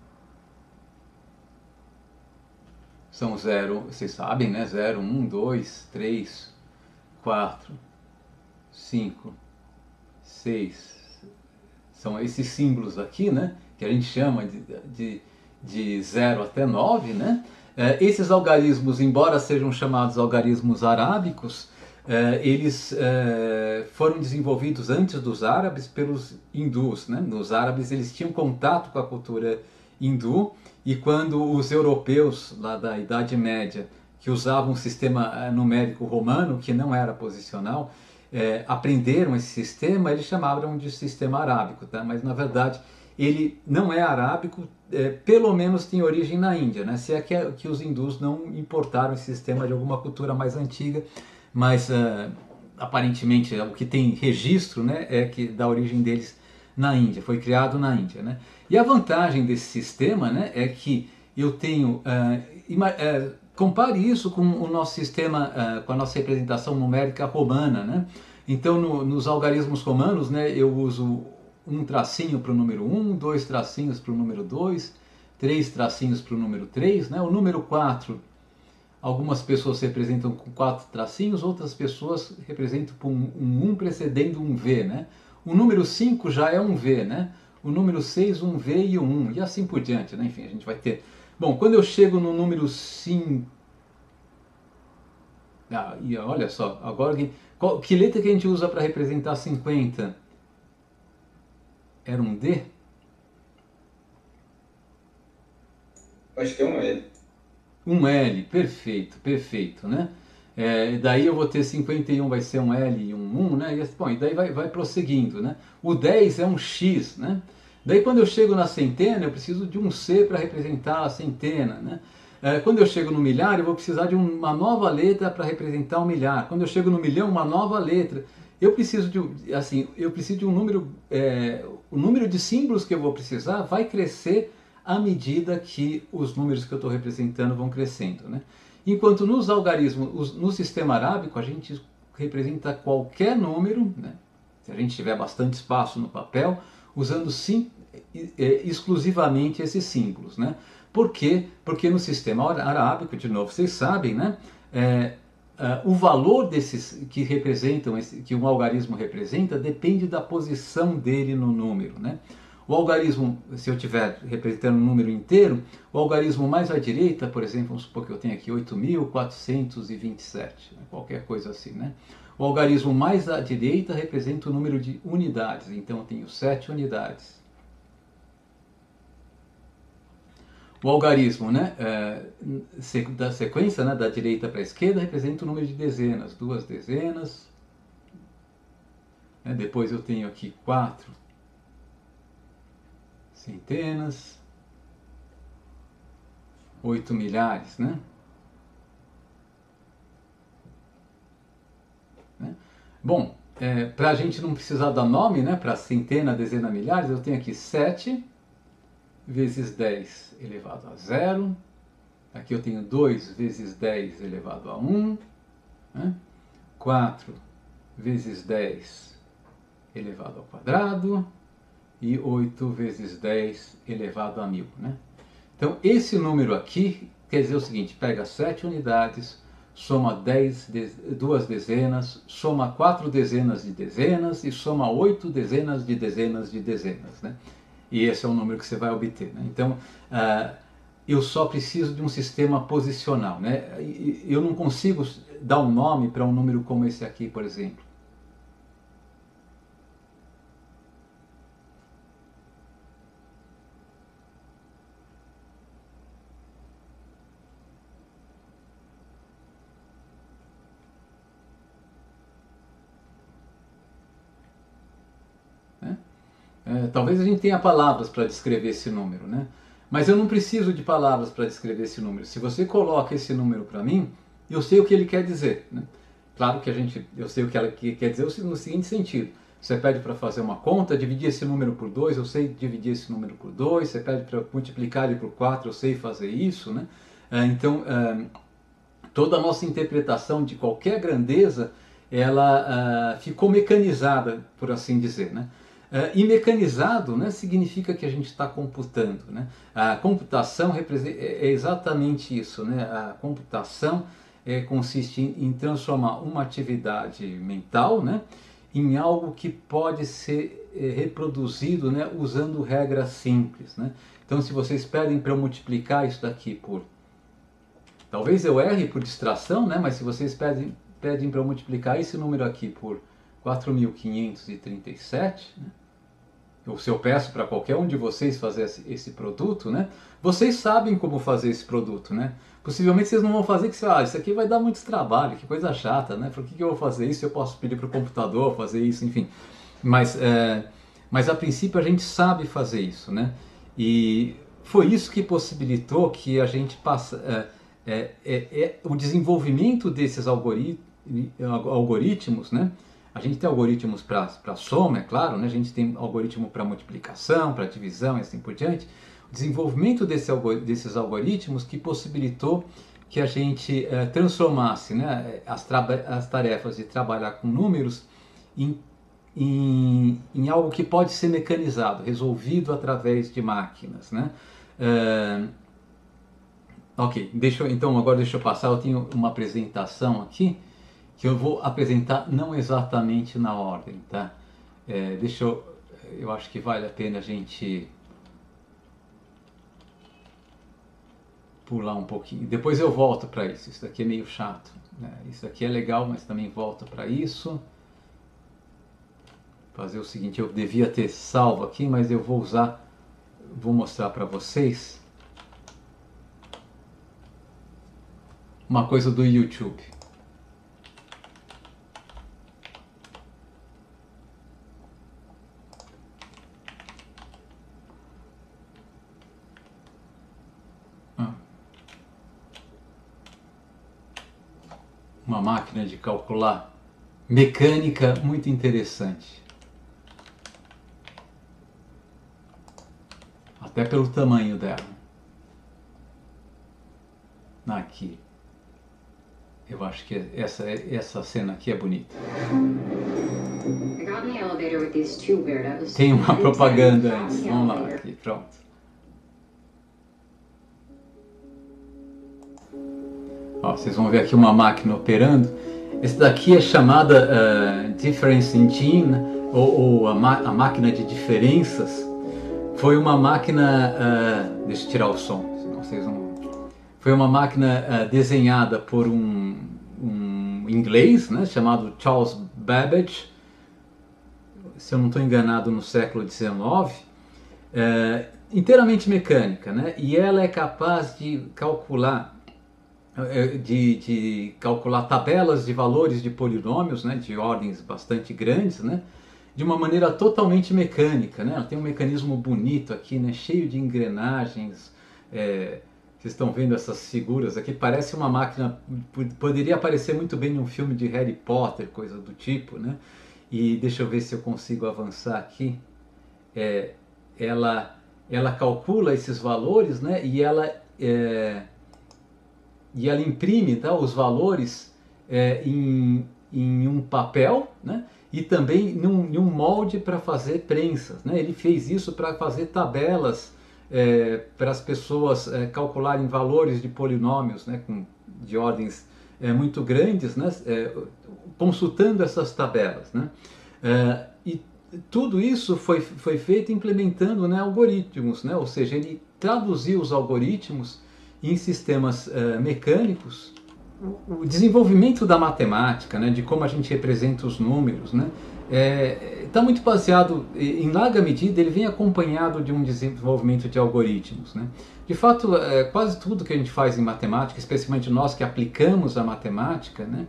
São 0, vocês sabem, né? 0, 1, 2, 3, 4, 5, 6. São esses símbolos aqui, né? Que a gente chama de 0 até 9, né? Esses algarismos, embora sejam chamados algarismos arábicos, eles foram desenvolvidos antes dos árabes pelos hindus, né? Os árabes eles tinham contato com a cultura hindu, e quando os europeus lá da Idade Média, que usavam um sistema numérico romano, que não era posicional, aprenderam esse sistema, eles chamavam de sistema arábico, tá? Mas na verdade ele não é arábico, pelo menos tem origem na Índia, né? Se é que os hindus não importaram esse sistema de alguma cultura mais antiga, mas aparentemente o que tem registro, né, é que da origem deles na Índia, foi criado na Índia, né? E a vantagem desse sistema, né, é que eu tenho compare isso com o nosso sistema, com a nossa representação numérica romana, né? Então nos algarismos romanos, né, eu uso um tracinho para o número 1, dois tracinhos para o número 2, três tracinhos para o número 3, né? O número 4, algumas pessoas representam com 4 tracinhos, outras pessoas representam com um precedendo um V, né? O número 5 já é um V, né? O número 6, um V e um 1, e assim por diante, né? Enfim, a gente vai ter... Bom, quando eu chego no número 5... e olha só, agora que letra que a gente usa para representar 50? Era um D? Acho que é um L. Um L, perfeito, perfeito, né? Daí eu vou ter 51, vai ser um L e um 1, né? Bom, e daí vai prosseguindo, né? O 10 é um X, né? Daí quando eu chego na centena, eu preciso de um C para representar a centena, né? Quando eu chego no milhar, eu vou precisar de uma nova letra para representar o milhar. Quando eu chego no milhão, uma nova letra. Eu preciso de um número, o número de símbolos que eu vou precisar vai crescer à medida que os números que eu estou representando vão crescendo, né? Enquanto nos algarismos, no sistema arábico, a gente representa qualquer número, né? Se a gente tiver bastante espaço no papel, usando exclusivamente esses símbolos, né? Por quê? Porque no sistema arábico, de novo, vocês sabem, né? O valor desses que representam, que um algarismo representa, depende da posição dele no número, né? O algarismo, se eu estiver representando um número inteiro, o algarismo mais à direita, por exemplo, vamos supor que eu tenho aqui 8.427, né? Qualquer coisa assim, né? O algarismo mais à direita representa o número de unidades, então eu tenho 7 unidades. O algarismo, né, da sequência, né, da direita para a esquerda, representa o número de dezenas, 2 dezenas. Depois eu tenho aqui 4 centenas, 8 milhares, né? Bom, para a gente não precisar dar nome, né, para centena, dezena, milhares, eu tenho aqui 7 vezes 10 elevado a 0. Aqui eu tenho 2 vezes 10 elevado a 1. Né? 4 vezes 10 elevado ao quadrado. E 8 vezes 10 elevado a 1000. Né? Então, esse número aqui quer dizer o seguinte: pega 7 unidades, soma 2 dezenas, soma 4 dezenas de dezenas e soma 8 dezenas de dezenas de dezenas. Né? E esse é o número que você vai obter. Né? Então, eu só preciso de um sistema posicional. Né? Eu não consigo dar um nome para um número como esse aqui, por exemplo. Talvez a gente tenha palavras para descrever esse número, né? Mas eu não preciso de palavras para descrever esse número. Se você coloca esse número para mim, eu sei o que ele quer dizer. Né? Claro que eu sei o que ela quer dizer no seguinte sentido. Você pede para fazer uma conta, dividir esse número por 2, eu sei dividir esse número por 2. Você pede para multiplicar ele por 4, eu sei fazer isso. Né? Então, toda a nossa interpretação de qualquer grandeza, ela ficou mecanizada, por assim dizer. Né? E mecanizado, né, significa que a gente está computando. Né? A computação é exatamente isso. Né? A computação consiste em transformar uma atividade mental, né, em algo que pode ser reproduzido, né, usando regras simples. Né? Então, se vocês pedem para eu multiplicar isso daqui por... Talvez eu erre por distração, né, mas se vocês pedem para eu multiplicar esse número aqui por 4.537, né, ou se eu peço para qualquer um de vocês fazer esse produto, né? Vocês sabem como fazer esse produto, né? Possivelmente vocês não vão fazer que isso aqui vai dar muito trabalho, que coisa chata, né? Por que eu vou fazer isso? Eu posso pedir para o computador fazer isso, enfim. Mas a princípio a gente sabe fazer isso, né? E foi isso que possibilitou que a gente o desenvolvimento desses algoritmos, né? A gente tem algoritmos para soma, é claro, né? A gente tem algoritmo para multiplicação, para divisão e assim por diante. O desenvolvimento desses algoritmos que possibilitou que a gente transformasse, né, as tarefas de trabalhar com números em algo que pode ser mecanizado, resolvido através de máquinas. Né? Ok, então agora deixa eu passar, eu tenho uma apresentação aqui, que eu vou apresentar não exatamente na ordem, tá? Eu acho que vale a pena a gente pular um pouquinho. Depois eu volto para isso. Isso daqui é meio chato, né? Isso aqui é legal, mas também volto para isso. Fazer o seguinte, eu devia ter salvo aqui, mas eu vou mostrar para vocês uma coisa do YouTube. Uma máquina de calcular mecânica muito interessante. Até pelo tamanho dela. Aqui. Eu acho que essa cena aqui é bonita. Tem uma propaganda antes. Vamos lá, aqui, pronto. Ó, vocês vão ver aqui uma máquina operando. Esse daqui é chamada Difference Engine, ou a máquina de diferenças. Foi uma máquina... deixa eu tirar o som, senão vocês não... Foi uma máquina desenhada por um inglês, né, chamado Charles Babbage, se eu não estou enganado, no século XIX, inteiramente mecânica, né, e ela é capaz de calcular tabelas de valores de polinômios, né, de ordens bastante grandes, né, de uma maneira totalmente mecânica, né. Ela tem um mecanismo bonito aqui, né, cheio de engrenagens. Vocês estão vendo essas figuras aqui, parece uma máquina, poderia aparecer muito bem num filme de Harry Potter, coisa do tipo, né? e deixa eu ver se eu consigo avançar aqui. Ela calcula esses valores, né? E ela imprime, tá, os valores em um papel, né? E também em um molde para fazer prensas, né? Ele fez isso para fazer tabelas para as pessoas calcularem valores de polinômios, né? De ordens muito grandes, né? Consultando essas tabelas, né? E tudo isso foi feito implementando, né, algoritmos, né? Ou seja, ele traduziu os algoritmos em sistemas mecânicos. O desenvolvimento da matemática, né, de como a gente representa os números, né, está muito baseado, em larga medida, ele vem acompanhado de um desenvolvimento de algoritmos, né. De fato, quase tudo que a gente faz em matemática, especialmente nós que aplicamos a matemática, né,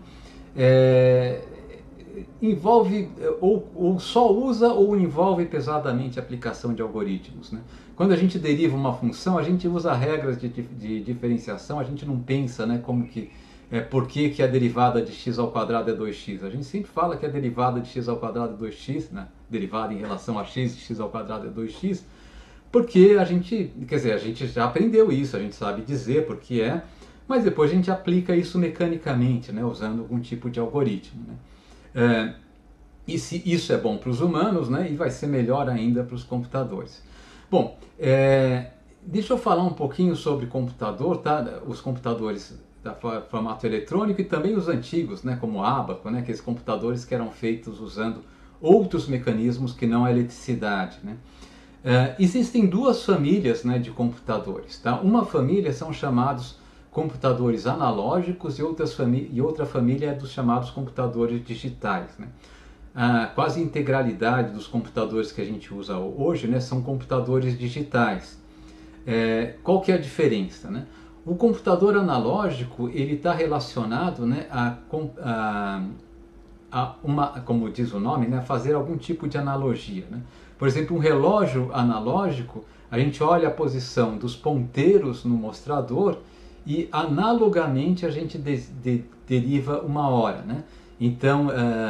envolve ou só usa ou envolve pesadamente a aplicação de algoritmos, né? Quando a gente deriva uma função, a gente usa regras de diferenciação, a gente não pensa, né, como que por que a derivada de x ao quadrado é 2x. A gente sempre fala que a derivada de x ao quadrado é 2x, né? Derivada em relação a x de x ao quadrado é 2x, porque a gente já aprendeu isso, a gente sabe dizer por que mas depois a gente aplica isso mecanicamente, né, usando algum tipo de algoritmo, né? E se isso é bom para os humanos, né, e vai ser melhor ainda para os computadores. Bom, deixa eu falar um pouquinho sobre computador, tá? Os computadores da formato eletrônico e também os antigos, né, como o ábaco, né, aqueles computadores que eram feitos usando outros mecanismos que não a eletricidade, né? Existem duas famílias, né, de computadores, tá? Uma família são chamados computadores analógicos e outra família é dos chamados computadores digitais, né? A quase integralidade dos computadores que a gente usa hoje, né, são computadores digitais. Qual que é a diferença, né? O computador analógico ele está relacionado, né, como diz o nome, né, fazer algum tipo de analogia, né? Por exemplo, um relógio analógico, a gente olha a posição dos ponteiros no mostrador e analogamente a gente deriva uma hora, né? Então,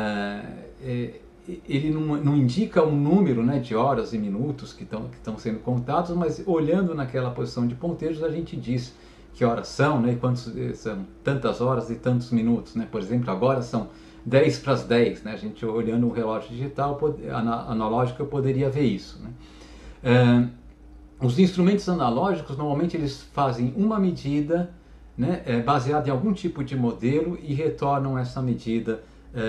ele não indica um número, né, de horas e minutos que estão sendo contados, mas olhando naquela posição de ponteiros a gente diz que horas são, né, e são tantas horas e tantos minutos, né? Por exemplo, agora são 10 para as 10, né? A gente olhando um relógio digital, analógico, eu poderia ver isso, né? Os instrumentos analógicos, normalmente eles fazem uma medida, né, baseada em algum tipo de modelo e retornam essa medida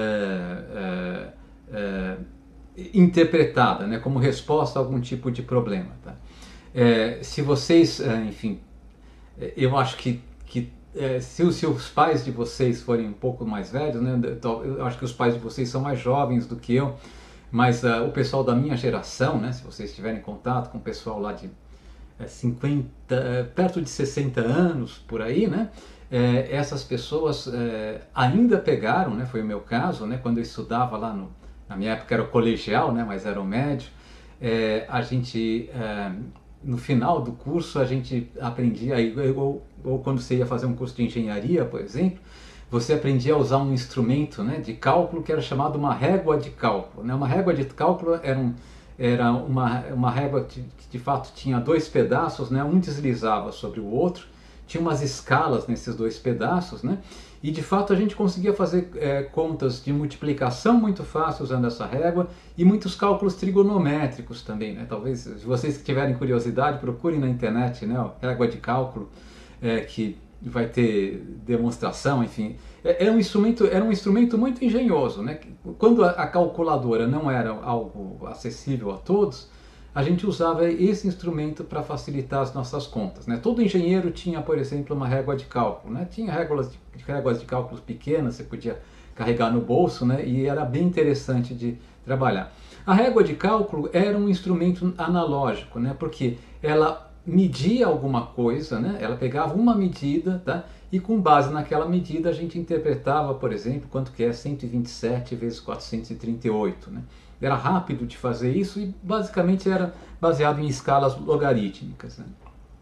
interpretada, né, como resposta a algum tipo de problema, tá? Se vocês, enfim, eu acho que se os pais de vocês forem um pouco mais velhos, né, eu acho que os pais de vocês são mais jovens do que eu, mas o pessoal da minha geração, né, se vocês tiverem contato com o pessoal lá de 50, perto de 60 anos, por aí, né, essas pessoas ainda pegaram, né, foi o meu caso, né, quando eu estudava lá na minha época era o colegial, né, mas era o médio, a gente... no final do curso a gente aprendia, ou quando você ia fazer um curso de engenharia, por exemplo, você aprendia a usar um instrumento, né, de cálculo que era chamado uma régua de cálculo, né? Uma régua de cálculo era uma régua que de fato tinha dois pedaços, né? Um deslizava sobre o outro, tinha umas escalas nesses dois pedaços, né? E de fato a gente conseguia fazer contas de multiplicação muito fácil usando essa régua e muitos cálculos trigonométricos também, né? Talvez, se vocês que tiverem curiosidade, procurem na internet, né, régua de cálculo, que vai ter demonstração, enfim. Era um instrumento muito engenhoso, né? Quando a calculadora não era algo acessível a todos, a gente usava esse instrumento para facilitar as nossas contas, né? Todo engenheiro tinha, por exemplo, uma régua de cálculo, né? Tinha réguas de cálculos pequenas, você podia carregar no bolso, né? E era bem interessante de trabalhar. A régua de cálculo era um instrumento analógico, né? Porque ela media alguma coisa, né? Ela pegava uma medida, tá? E com base naquela medida a gente interpretava, por exemplo, quanto que é 127 vezes 438, né? Era rápido de fazer isso e basicamente era baseado em escalas logarítmicas, né?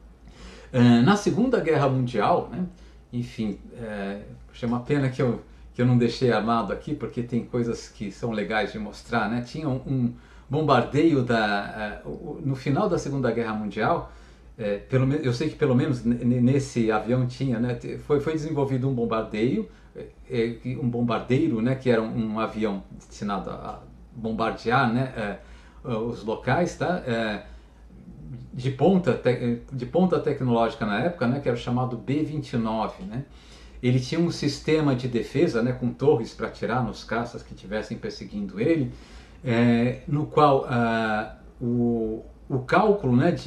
Na Segunda Guerra Mundial, né? Enfim, é uma pena que que eu não deixei armado aqui, porque tem coisas que são legais de mostrar, né? Tinha um bombardeio no final da Segunda Guerra Mundial. Eu sei que pelo menos nesse avião tinha, né? Foi desenvolvido um bombardeiro, né? Que era um avião destinado a bombardear, né? Os locais, tá? De ponta tecnológica na época, né? Que era o chamado B-29, né? Ele tinha um sistema de defesa, né, com torres para atirar nos caças que estivessem perseguindo ele, no qual o cálculo, né,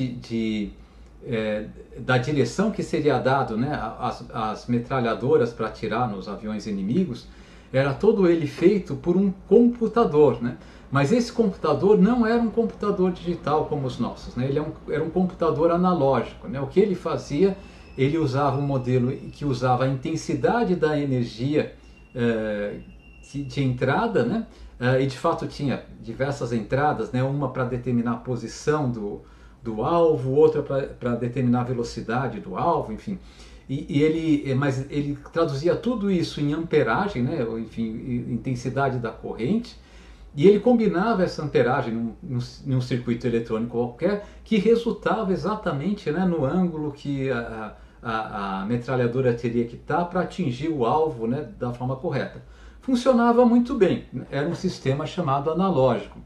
da direção que seria dado, né, às metralhadoras para atirar nos aviões inimigos, era todo ele feito por um computador, né? Mas esse computador não era um computador digital como os nossos, né? Ele era um computador analógico, né? O que ele fazia? Ele usava um modelo que usava a intensidade da energia de entrada, né? E de fato tinha diversas entradas, né? Uma para determinar a posição do alvo, outra para determinar a velocidade do alvo, enfim. Mas ele traduzia tudo isso em amperagem, né? Enfim, intensidade da corrente. E ele combinava essa amperagem num circuito eletrônico qualquer, que resultava exatamente, né, no ângulo que a metralhadora teria que estar para atingir o alvo, né, da forma correta. Funcionava muito bem, era um sistema chamado analógico.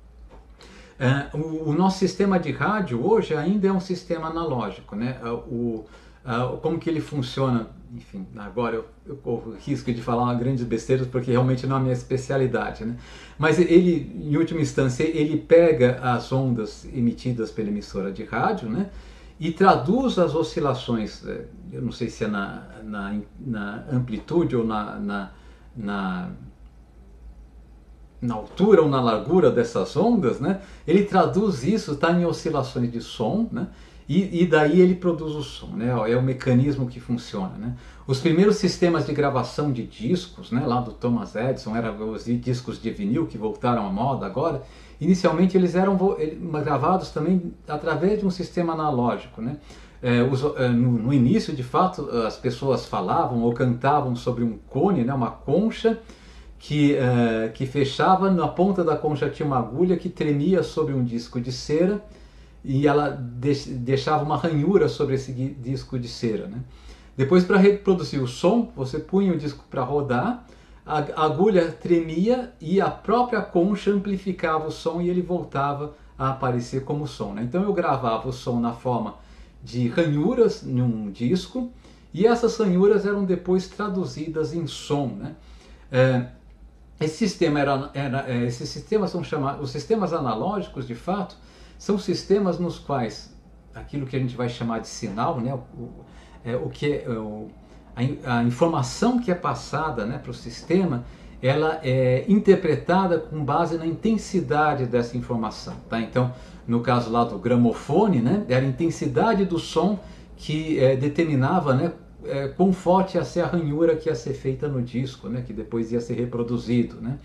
O nosso sistema de rádio hoje ainda é um sistema analógico, né? Como que ele funciona, enfim, agora eu corro o risco de falar grandes besteiras porque realmente não é a minha especialidade, né? Mas ele, em última instância, ele pega as ondas emitidas pela emissora de rádio, né? E traduz as oscilações, eu não sei se é na amplitude ou na altura ou na largura dessas ondas, né? Ele traduz isso, está em oscilações de som, né? E daí ele produz o som, né? É o mecanismo que funciona, né? Os primeiros sistemas de gravação de discos, né, lá do Thomas Edison, eram os discos de vinil que voltaram à moda agora. Inicialmente eles eram gravados também através de um sistema analógico, né? No início, de fato, as pessoas falavam ou cantavam sobre um cone, né, uma concha, que fechava, na ponta da concha tinha uma agulha que tremia sobre um disco de cera e ela deixava uma ranhura sobre esse disco de cera, né? Depois, para reproduzir o som, você punha o disco para rodar, a agulha tremia e a própria concha amplificava o som e ele voltava a aparecer como som, né? Então eu gravava o som na forma de ranhuras em um disco e essas ranhuras eram depois traduzidas em som, né? Esses sistemas são chamados, os sistemas analógicos, de fato, são sistemas nos quais aquilo que a gente vai chamar de sinal, né, a informação que é passada, né, para o sistema, ela é interpretada com base na intensidade dessa informação, tá? Então, no caso lá do gramofone, né, era a intensidade do som que determinava, né, quão forte ia ser a ranhura que ia ser feita no disco, né, que depois ia ser reproduzido, né?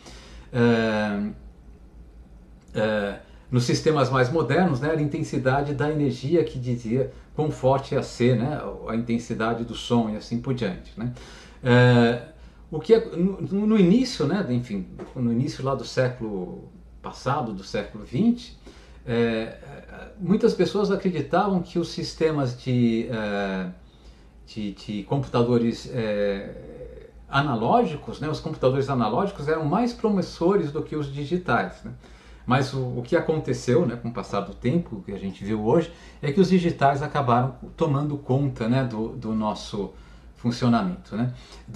Nos sistemas mais modernos, né, era a intensidade da energia que dizia quão forte ia ser, né, a intensidade do som e assim por diante, né? O que no início, né, enfim, no início lá do século passado, do século XX, muitas pessoas acreditavam que os sistemas de computadores analógicos, né, os computadores analógicos eram mais promissores do que os digitais, né? Mas o que aconteceu, né, com o passar do tempo, o que a gente viu hoje, é que os digitais acabaram tomando conta, né, do nosso funcionamento, né,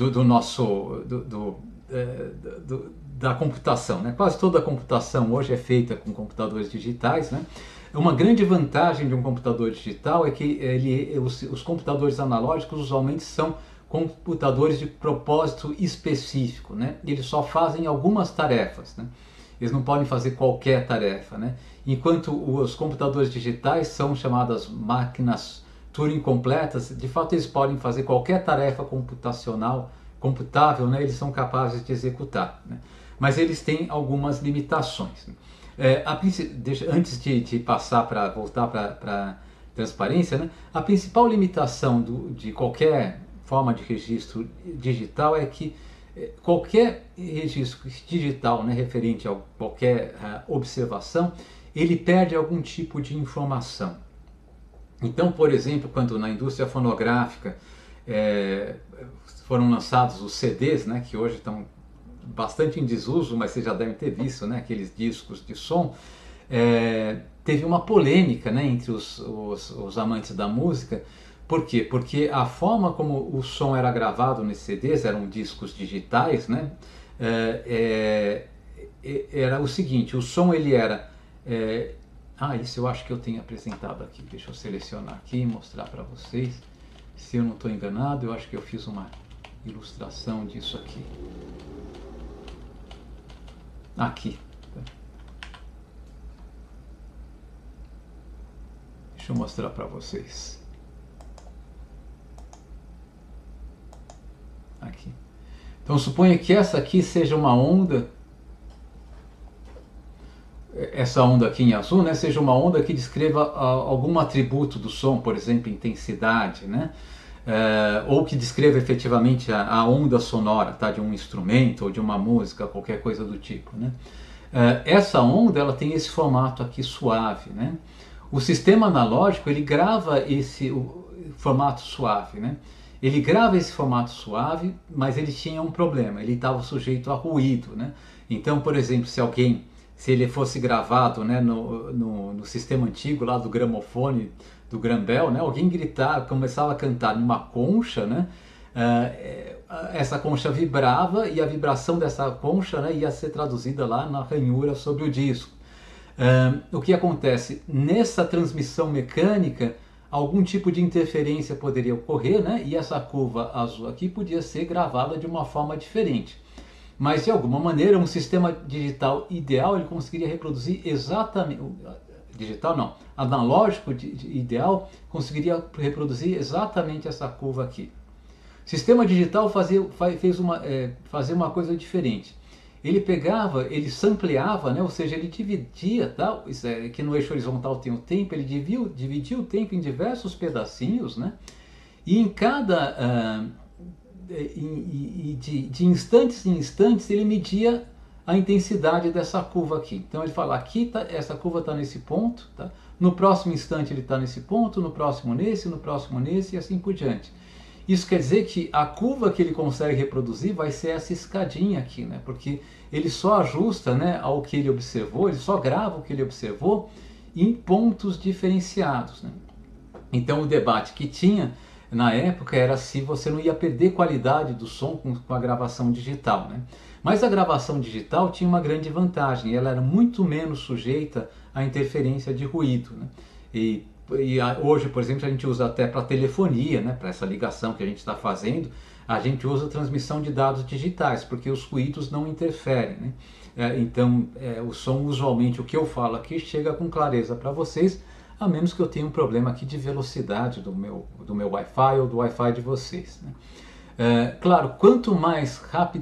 da computação, né? Quase toda a computação hoje é feita com computadores digitais, né? Uma grande vantagem de um computador digital é que os computadores analógicos usualmente são computadores de propósito específico, né? Eles só fazem algumas tarefas, né? Eles não podem fazer qualquer tarefa, né? Enquanto os computadores digitais são chamadas máquinas Turing completas, de fato eles podem fazer qualquer tarefa computável, né? Eles são capazes de executar, né? Mas eles têm algumas limitações, né? Antes de voltar para transparência, né? A principal limitação de qualquer forma de registro digital é que qualquer registro digital, né, referente a qualquer observação, ele perde algum tipo de informação. Então, por exemplo, quando na indústria fonográfica foram lançados os CDs, né, que hoje estão bastante em desuso, mas vocês já devem ter visto, né, aqueles discos de som, teve uma polêmica, né, entre os amantes da música. Por quê? Porque a forma como o som era gravado nesses CDs, eram discos digitais, né, era o seguinte: o som ele era... isso eu acho que eu tenho apresentado aqui. Deixa eu selecionar aqui e mostrar para vocês. Se eu não estou enganado, eu acho que eu fiz uma ilustração disso aqui. Aqui. Deixa eu mostrar para vocês. Aqui. Então suponha que essa aqui seja uma onda. Essa onda aqui em azul, né, seja uma onda que descreva algum atributo do som, por exemplo, intensidade, né, ou que descreva efetivamente a onda sonora, tá, de um instrumento ou de uma música, qualquer coisa do tipo, né. Essa onda ela tem esse formato aqui suave, né. O sistema analógico ele grava o formato suave, né. Ele grava esse formato suave, mas ele tinha um problema, ele estava sujeito a ruído, né. Então, por exemplo, se ele fosse gravado, né, no sistema antigo lá do gramofone, do Grambel, né, alguém começava a cantar numa concha, né, essa concha vibrava e a vibração dessa concha, né, ia ser traduzida lá na ranhura sobre o disco. O que acontece? Nessa transmissão mecânica, algum tipo de interferência poderia ocorrer, né, e essa curva azul aqui podia ser gravada de uma forma diferente. Mas de alguma maneira um sistema digital ideal ele conseguiria reproduzir exatamente, digital não, analógico ideal conseguiria reproduzir exatamente essa curva aqui. O sistema digital fazia uma coisa diferente. Ele sampleava, né, ou seja, ele dividia, tá? Aqui no eixo horizontal tem o tempo, ele dividia o tempo em diversos pedacinhos, né? E em cada de instantes em instantes ele media a intensidade dessa curva aqui. Então ele fala, aqui essa curva está nesse ponto, tá? No próximo instante ele está nesse ponto, no próximo nesse e assim por diante. Isso quer dizer que a curva que ele consegue reproduzir vai ser essa escadinha aqui, né? Porque ele só ajusta, né, ao que ele observou, ele só grava o que ele observou em pontos diferenciados, né? Então o debate que tinha na época era se você não ia perder qualidade do som com a gravação digital, né? Mas a gravação digital tinha uma grande vantagem, ela era muito menos sujeita à interferência de ruído, né? E hoje, por exemplo, a gente usa até para telefonia, né? Para essa ligação que a gente está fazendo, a gente usa transmissão de dados digitais, porque os ruídos não interferem, né? Então, o som, usualmente, o que eu falo aqui chega com clareza para vocês, a menos que eu tenha um problema aqui de velocidade do meu Wi-Fi ou do Wi-Fi de vocês, né? Claro, quanto mais rápido,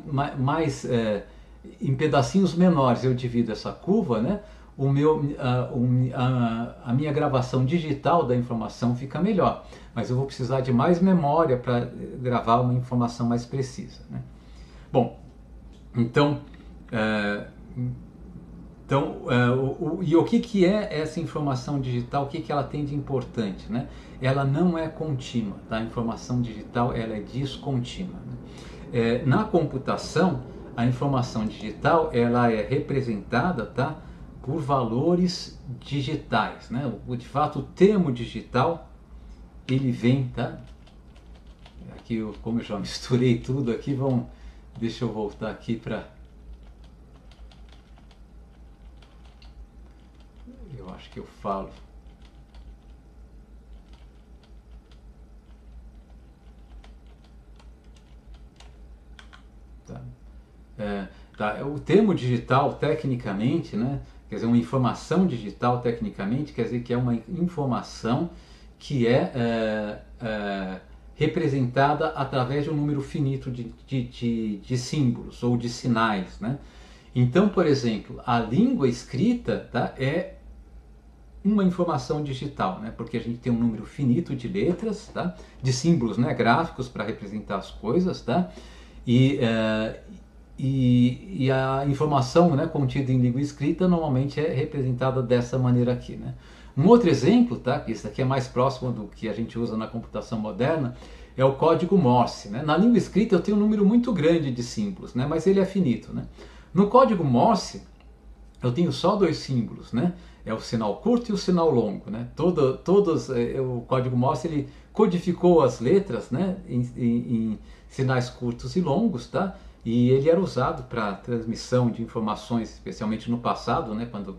em pedacinhos menores eu divido essa curva, né, a minha gravação digital da informação fica melhor, mas eu vou precisar de mais memória para gravar uma informação mais precisa, né? Bom, então... e o que é essa informação digital? O que ela tem de importante, né? Ela não é contínua, tá? A informação digital ela é descontínua, né? Na computação, a informação digital ela é representada, tá, por valores digitais, né? De fato, o termo digital ele vem, tá? Aqui, como eu já misturei tudo aqui, deixa eu voltar aqui para... Eu acho que eu falo. O termo digital, tecnicamente, né, quer dizer, uma informação digital, tecnicamente, quer dizer que é uma informação que é representada através de um número finito de símbolos ou de sinais, né? Então, por exemplo, a língua escrita, tá, é uma informação digital, né? Porque a gente tem um número finito de letras, tá? De símbolos, né? Gráficos para representar as coisas, tá? E a informação, né, contida em língua escrita normalmente é representada dessa maneira aqui, né? Um outro exemplo, tá, que isso aqui é mais próximo do que a gente usa na computação moderna, é o código Morse, né? Na língua escrita eu tenho um número muito grande de símbolos, né, mas ele é finito, né? No código Morse eu tenho só dois símbolos, né? É o sinal curto e o sinal longo, né? O código Morse ele codificou as letras, né, em sinais curtos e longos, tá? E ele era usado para transmissão de informações, especialmente no passado, né, quando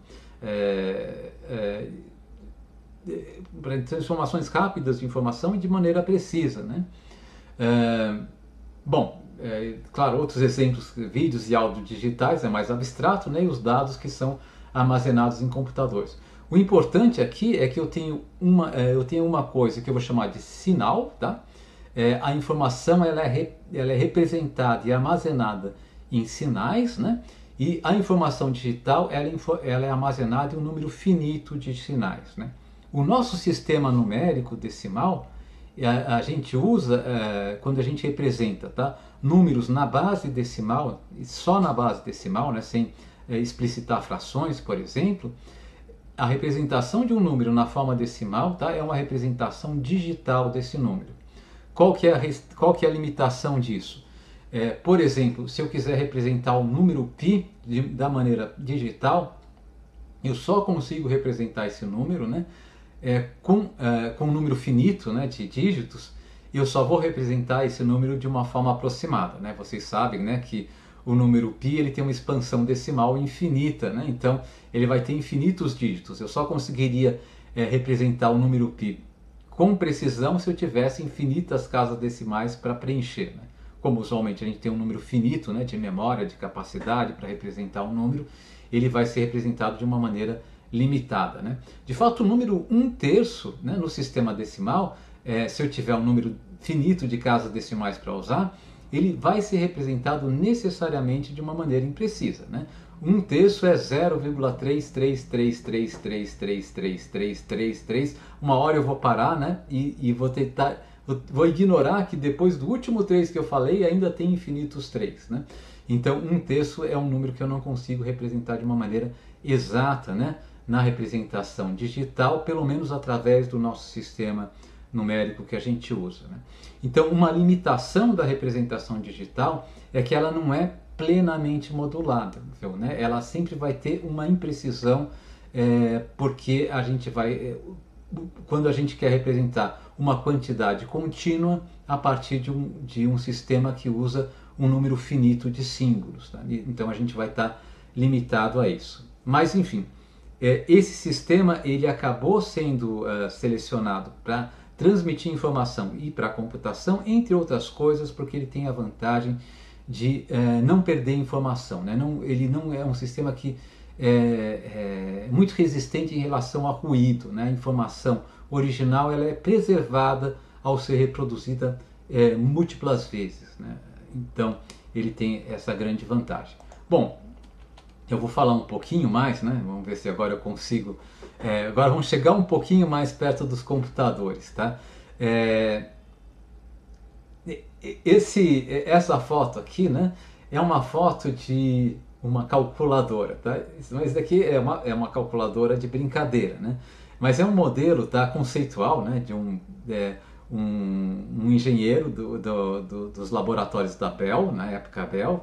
para transformações rápidas de informação e de maneira precisa, né? Claro, outros exemplos, vídeos e áudio digitais é mais abstrato, né? E os dados que são armazenados em computadores. O importante aqui é que eu tenho uma coisa que eu vou chamar de sinal, tá? A informação ela é representada e armazenada em sinais, né? E a informação digital ela é armazenada em um número finito de sinais, né? O nosso sistema numérico decimal a gente usa quando a gente representa, tá, números na base decimal, só na base decimal, né, sem explicitar frações, por exemplo. A representação de um número na forma decimal, tá, é uma representação digital desse número. Qual que é a limitação disso? Por exemplo, se eu quiser representar o número π da maneira digital, eu só consigo representar esse número, né, com um número finito, né, de dígitos. Eu só vou representar esse número de uma forma aproximada, né? Vocês sabem, né, que o número π ele tem uma expansão decimal infinita, né? Então ele vai ter infinitos dígitos. Eu só conseguiria representar o número π com precisão se eu tivesse infinitas casas decimais para preencher, né? Como usualmente a gente tem um número finito, né, de memória, de capacidade para representar um número, ele vai ser representado de uma maneira limitada, né? De fato, o número 1/3, né, no sistema decimal, se eu tiver um número finito de casas decimais para usar, ele vai ser representado necessariamente de uma maneira imprecisa, né? 1/3 é 0,33333333333. Uma hora eu vou parar, né, e vou ignorar que depois do último 3 que eu falei ainda tem infinitos 3, né? Então 1/3 é um número que eu não consigo representar de uma maneira exata, né, na representação digital, pelo menos através do nosso sistema numérico que a gente usa, né? Então, uma limitação da representação digital é que ela não é plenamente modulada, né? Ela sempre vai ter uma imprecisão, porque a gente quando a gente quer representar uma quantidade contínua a partir de um sistema que usa um número finito de símbolos, tá? Então a gente vai estar limitado a isso. Mas, enfim, esse sistema ele acabou sendo selecionado para transmitir informação e para a computação, entre outras coisas, porque ele tem a vantagem de não perder informação, né? Ele não é um sistema que é muito resistente em relação a ruído, né? A informação original ela é preservada ao ser reproduzida múltiplas vezes, né? Então ele tem essa grande vantagem. Bom, eu vou falar um pouquinho mais, né? Vamos ver se agora eu consigo. Agora vamos chegar um pouquinho mais perto dos computadores, tá? Essa foto aqui, né? É uma foto de uma calculadora, tá? Mas isso daqui é uma calculadora de brincadeira, né? Mas é um modelo, tá, conceitual, né? De um engenheiro dos laboratórios da Bell, na época Bell,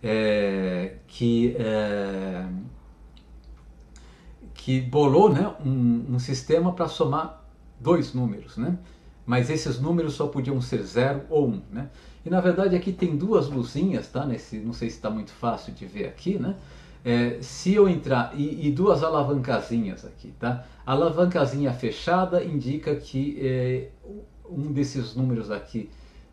que bolou, né, um sistema para somar dois números, né? Mas esses números só podiam ser 0 ou 1, né? E na verdade aqui tem duas luzinhas, tá? Não sei se está muito fácil de ver aqui, né? Se eu entrar e duas alavancazinhas aqui, tá? A alavancazinha fechada indica que um desses números aqui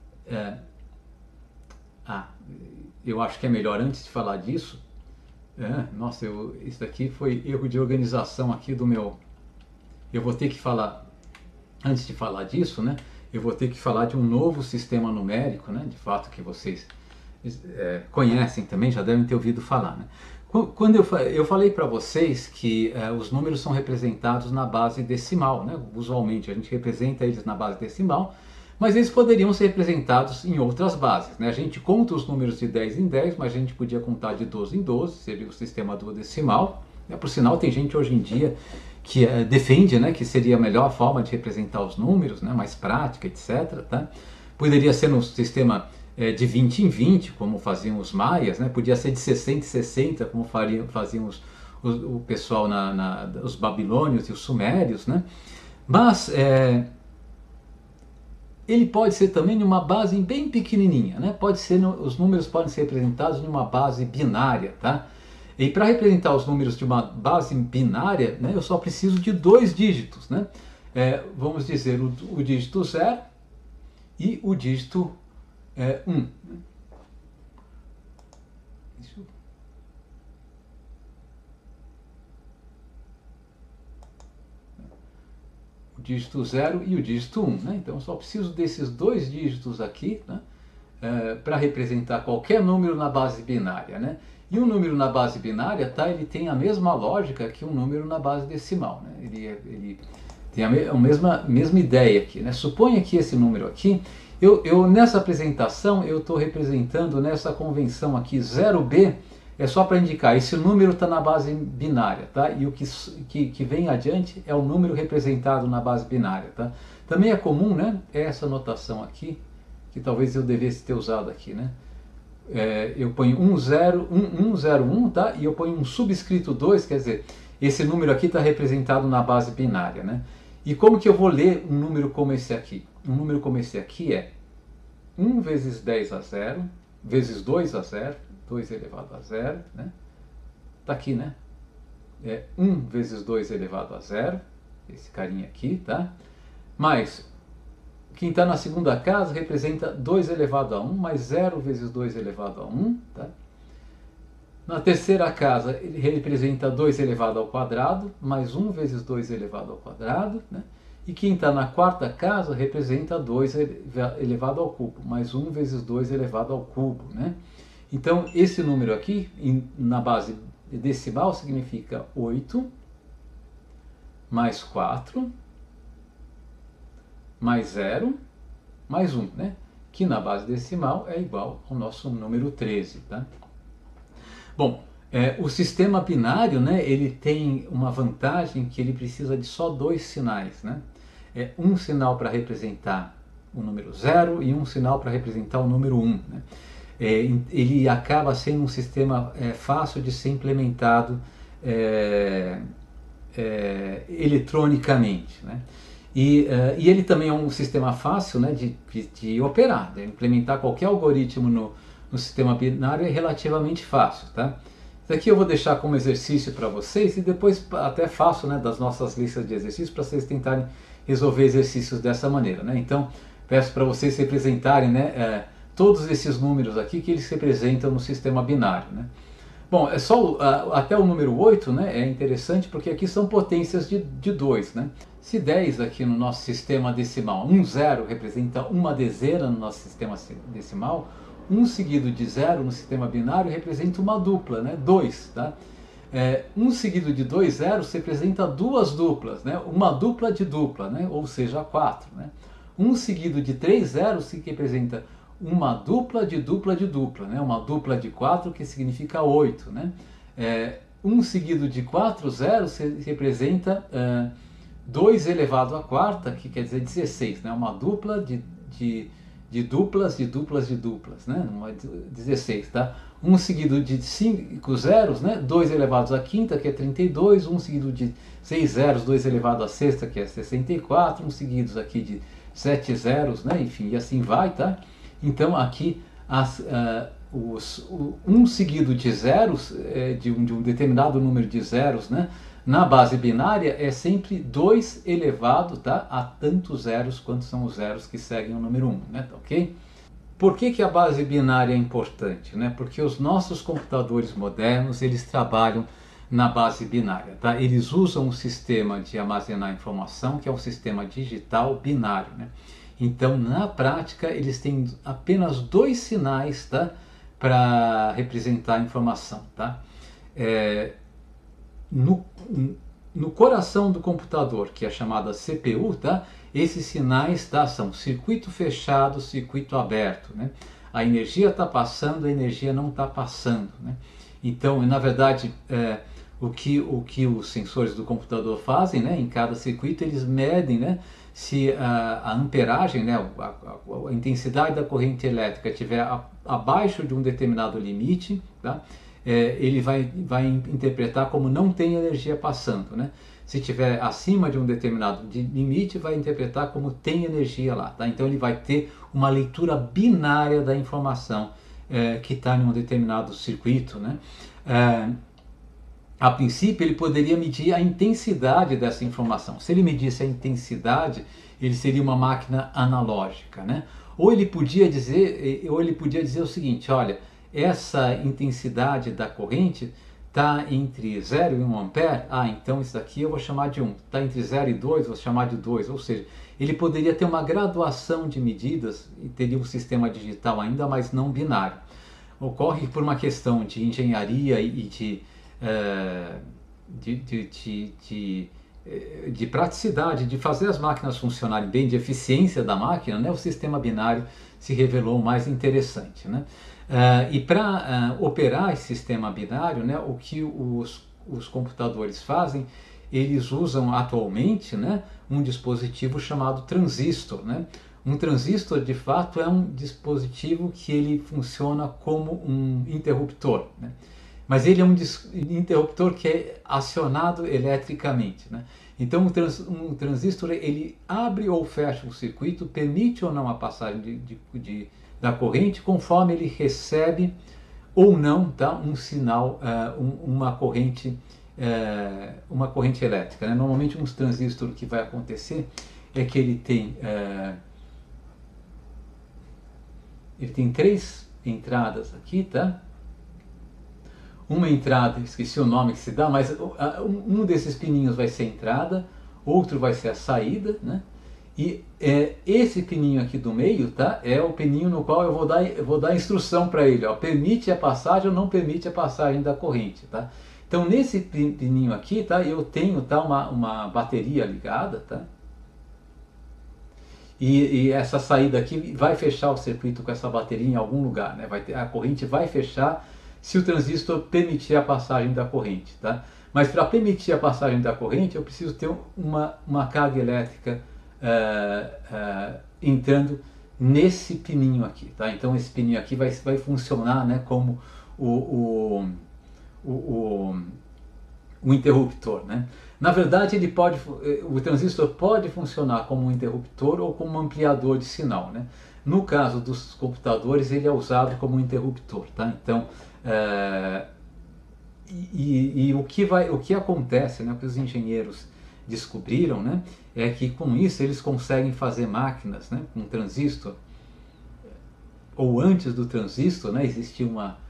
eu acho que é melhor antes de falar disso. Nossa, isso daqui foi erro de organização aqui do meu. Eu vou ter que falar, antes de falar disso, né? Eu vou ter que falar de um novo sistema numérico, né? De fato que vocês conhecem também, já devem ter ouvido falar, né? Quando eu falei para vocês que os números são representados na base decimal, né? Usualmente a gente representa eles na base decimal, Mas eles poderiam ser representados em outras bases, né? A gente conta os números de 10 em 10, mas a gente podia contar de 12 em 12, seria o sistema duodecimal. Por sinal, tem gente hoje em dia que defende, né, que seria a melhor forma de representar os números, né, mais prática, etc. Tá? Poderia ser no sistema de 20 em 20, como faziam os maias, né? Podia ser de 60 em 60, como faziam o pessoal, os babilônios e os sumérios, né? Mas ele pode ser também numa base bem pequenininha, né? Pode ser, os números podem ser representados em uma base binária, tá? E para representar os números de uma base binária, né, eu só preciso de 2 dígitos, né? Vamos dizer o dígito 0 e o dígito 1. O dígito 0 e o dígito 1, né? Então eu só preciso desses 2 dígitos aqui, né, para representar qualquer número na base binária, né? E um número na base binária, tá, ele tem a mesma lógica que um número na base decimal, né? Ele tem a mesma ideia aqui, né? Suponha que esse número aqui, eu nessa apresentação eu estou representando nessa convenção aqui 0b, é só para indicar, esse número está na base binária, tá? E o que vem adiante é o número representado na base binária, tá? Também é comum, né, essa notação aqui, que talvez eu devesse ter usado aqui, né? Eu ponho 101, tá? E eu ponho um subscrito 2, quer dizer, esse número aqui está representado na base binária, né? E como que eu vou ler um número como esse aqui? Um número como esse aqui é 1 vezes 10 a 0, vezes 2 a 0, 2 elevado a 0, né? Tá aqui, né? 1 vezes 2 elevado a 0, esse carinha aqui, tá? Mais, quem está na segunda casa representa 2 elevado a 1, mais 0 vezes 2 elevado a 1, tá? Na terceira casa, ele representa 2 elevado ao quadrado, mais 1 vezes 2 elevado ao quadrado, né? E quem está na quarta casa representa 2 elevado ao cubo, mais 1 vezes 2 elevado ao cubo, né? Então, esse número aqui, na base decimal, significa 8, mais 4, mais 0, mais 1, né? Que na base decimal é igual ao nosso número 13, tá? Bom, o sistema binário, né, ele tem uma vantagem que ele precisa de só 2 sinais, né? Um sinal para representar o número 0 e um sinal para representar o número 1, né? Ele acaba sendo um sistema fácil de ser implementado eletronicamente, né? E ele também é um sistema fácil, né, de operar, de implementar qualquer algoritmo no sistema binário é relativamente fácil, tá? Isso aqui eu vou deixar como exercício para vocês e depois até faço, né, das nossas listas de exercícios para vocês tentarem resolver exercícios dessa maneira, né? Então peço para vocês representarem, né, todos esses números aqui que eles representam no sistema binário, né? Bom, até o número 8, né, é interessante porque aqui são potências de 2, né? Se 10 aqui no nosso sistema decimal, 0 representa uma dezena no nosso sistema decimal, 1 seguido de 0 no sistema binário representa uma dupla, né? 2, tá? 1 seguido de 2 zeros representa 2 duplas, né? Uma dupla de dupla, né? Ou seja, 4, né? 1 seguido de 3 zeros que representa uma dupla de dupla de dupla, né? Uma dupla de 4 que significa 8, né? 1 seguido de 4 zeros representa 2 elevado à quarta, que quer dizer 16, né? Uma dupla de duplas de duplas de duplas, né? 16, tá? 1 seguido de 5 zeros, né? 2 elevados à quinta, que é 32, 1 seguido de 6 zeros, 2 elevado à sexta, que é 64, 1 seguidos aqui de 7 zeros, né? Enfim, e assim vai, tá? Então aqui 1 seguido de zeros, de um determinado número de zeros, né, na base binária é sempre 2 elevado, tá, a tantos zeros quanto são os zeros que seguem o número 1, né, tá, ok? Por que a base binária é importante, né? Porque os nossos computadores modernos, eles trabalham na base binária, tá? Eles usam um sistema de armazenar informação que é um sistema digital binário, né? Então, na prática, eles têm apenas 2 sinais, tá, para representar a informação, tá? no coração do computador, que é chamada CPU, tá? Esses sinais, tá, são circuito fechado, circuito aberto, né? A energia está passando, a energia não está passando, né? Então, na verdade, o que os sensores do computador fazem, né, em cada circuito, eles medem, né, se a amperagem, né, a intensidade da corrente elétrica estiver abaixo de um determinado limite, tá? Ele vai interpretar como não tem energia passando, né? Se estiver acima de um determinado limite, vai interpretar como tem energia lá, tá? Então ele vai ter uma leitura binária da informação que está em um determinado circuito, né? A princípio, ele poderia medir a intensidade dessa informação. Se ele medisse a intensidade, ele seria uma máquina analógica, né? Ou ele podia dizer o seguinte: olha, essa intensidade da corrente está entre 0 e 1 ampere, então isso daqui eu vou chamar de 1. Está entre 0 e 2, vou chamar de 2. Ou seja, ele poderia ter uma graduação de medidas e teria um sistema digital ainda, mas não binário. Ocorre por uma questão de engenharia e de praticidade, de fazer as máquinas funcionarem bem, de eficiência da máquina, né? O sistema binário se revelou mais interessante, né? E para operar esse sistema binário, né, o que os computadores fazem, eles usam atualmente, né, um dispositivo chamado transistor, né? Um transistor, de fato, é um dispositivo que ele funciona como um interruptor, né? Mas ele é um interruptor que é acionado eletricamente, né? Então um transistor, ele abre ou fecha um circuito, permite ou não a passagem da corrente conforme ele recebe ou não, tá, um sinal, uma corrente elétrica, né? Normalmente um transistor, o que vai acontecer é que ele tem 3 entradas aqui, tá? Uma entrada, esqueci o nome que se dá, mas um desses pininhos vai ser a entrada, outro vai ser a saída, né? E esse pininho aqui do meio, tá, é o pininho no qual eu vou dar instrução para ele, ó, permite a passagem ou não permite a passagem da corrente, tá? Então nesse pininho aqui, tá, eu tenho, tá, uma bateria ligada, tá? E essa saída aqui vai fechar o circuito com essa bateria em algum lugar, né? A corrente vai fechar se o transistor permitir a passagem da corrente, tá? Mas para permitir a passagem da corrente, eu preciso ter uma carga elétrica entrando nesse pininho aqui, tá? Então esse pininho aqui vai funcionar, né, como o interruptor, né? Na verdade, o transistor pode funcionar como um interruptor ou como um ampliador de sinal, né? No caso dos computadores, ele é usado como um interruptor, tá? Então, o que acontece, né, o que os engenheiros descobriram, né, é que com isso eles conseguem fazer máquinas, né, com transistor, ou antes do transistor, né, existia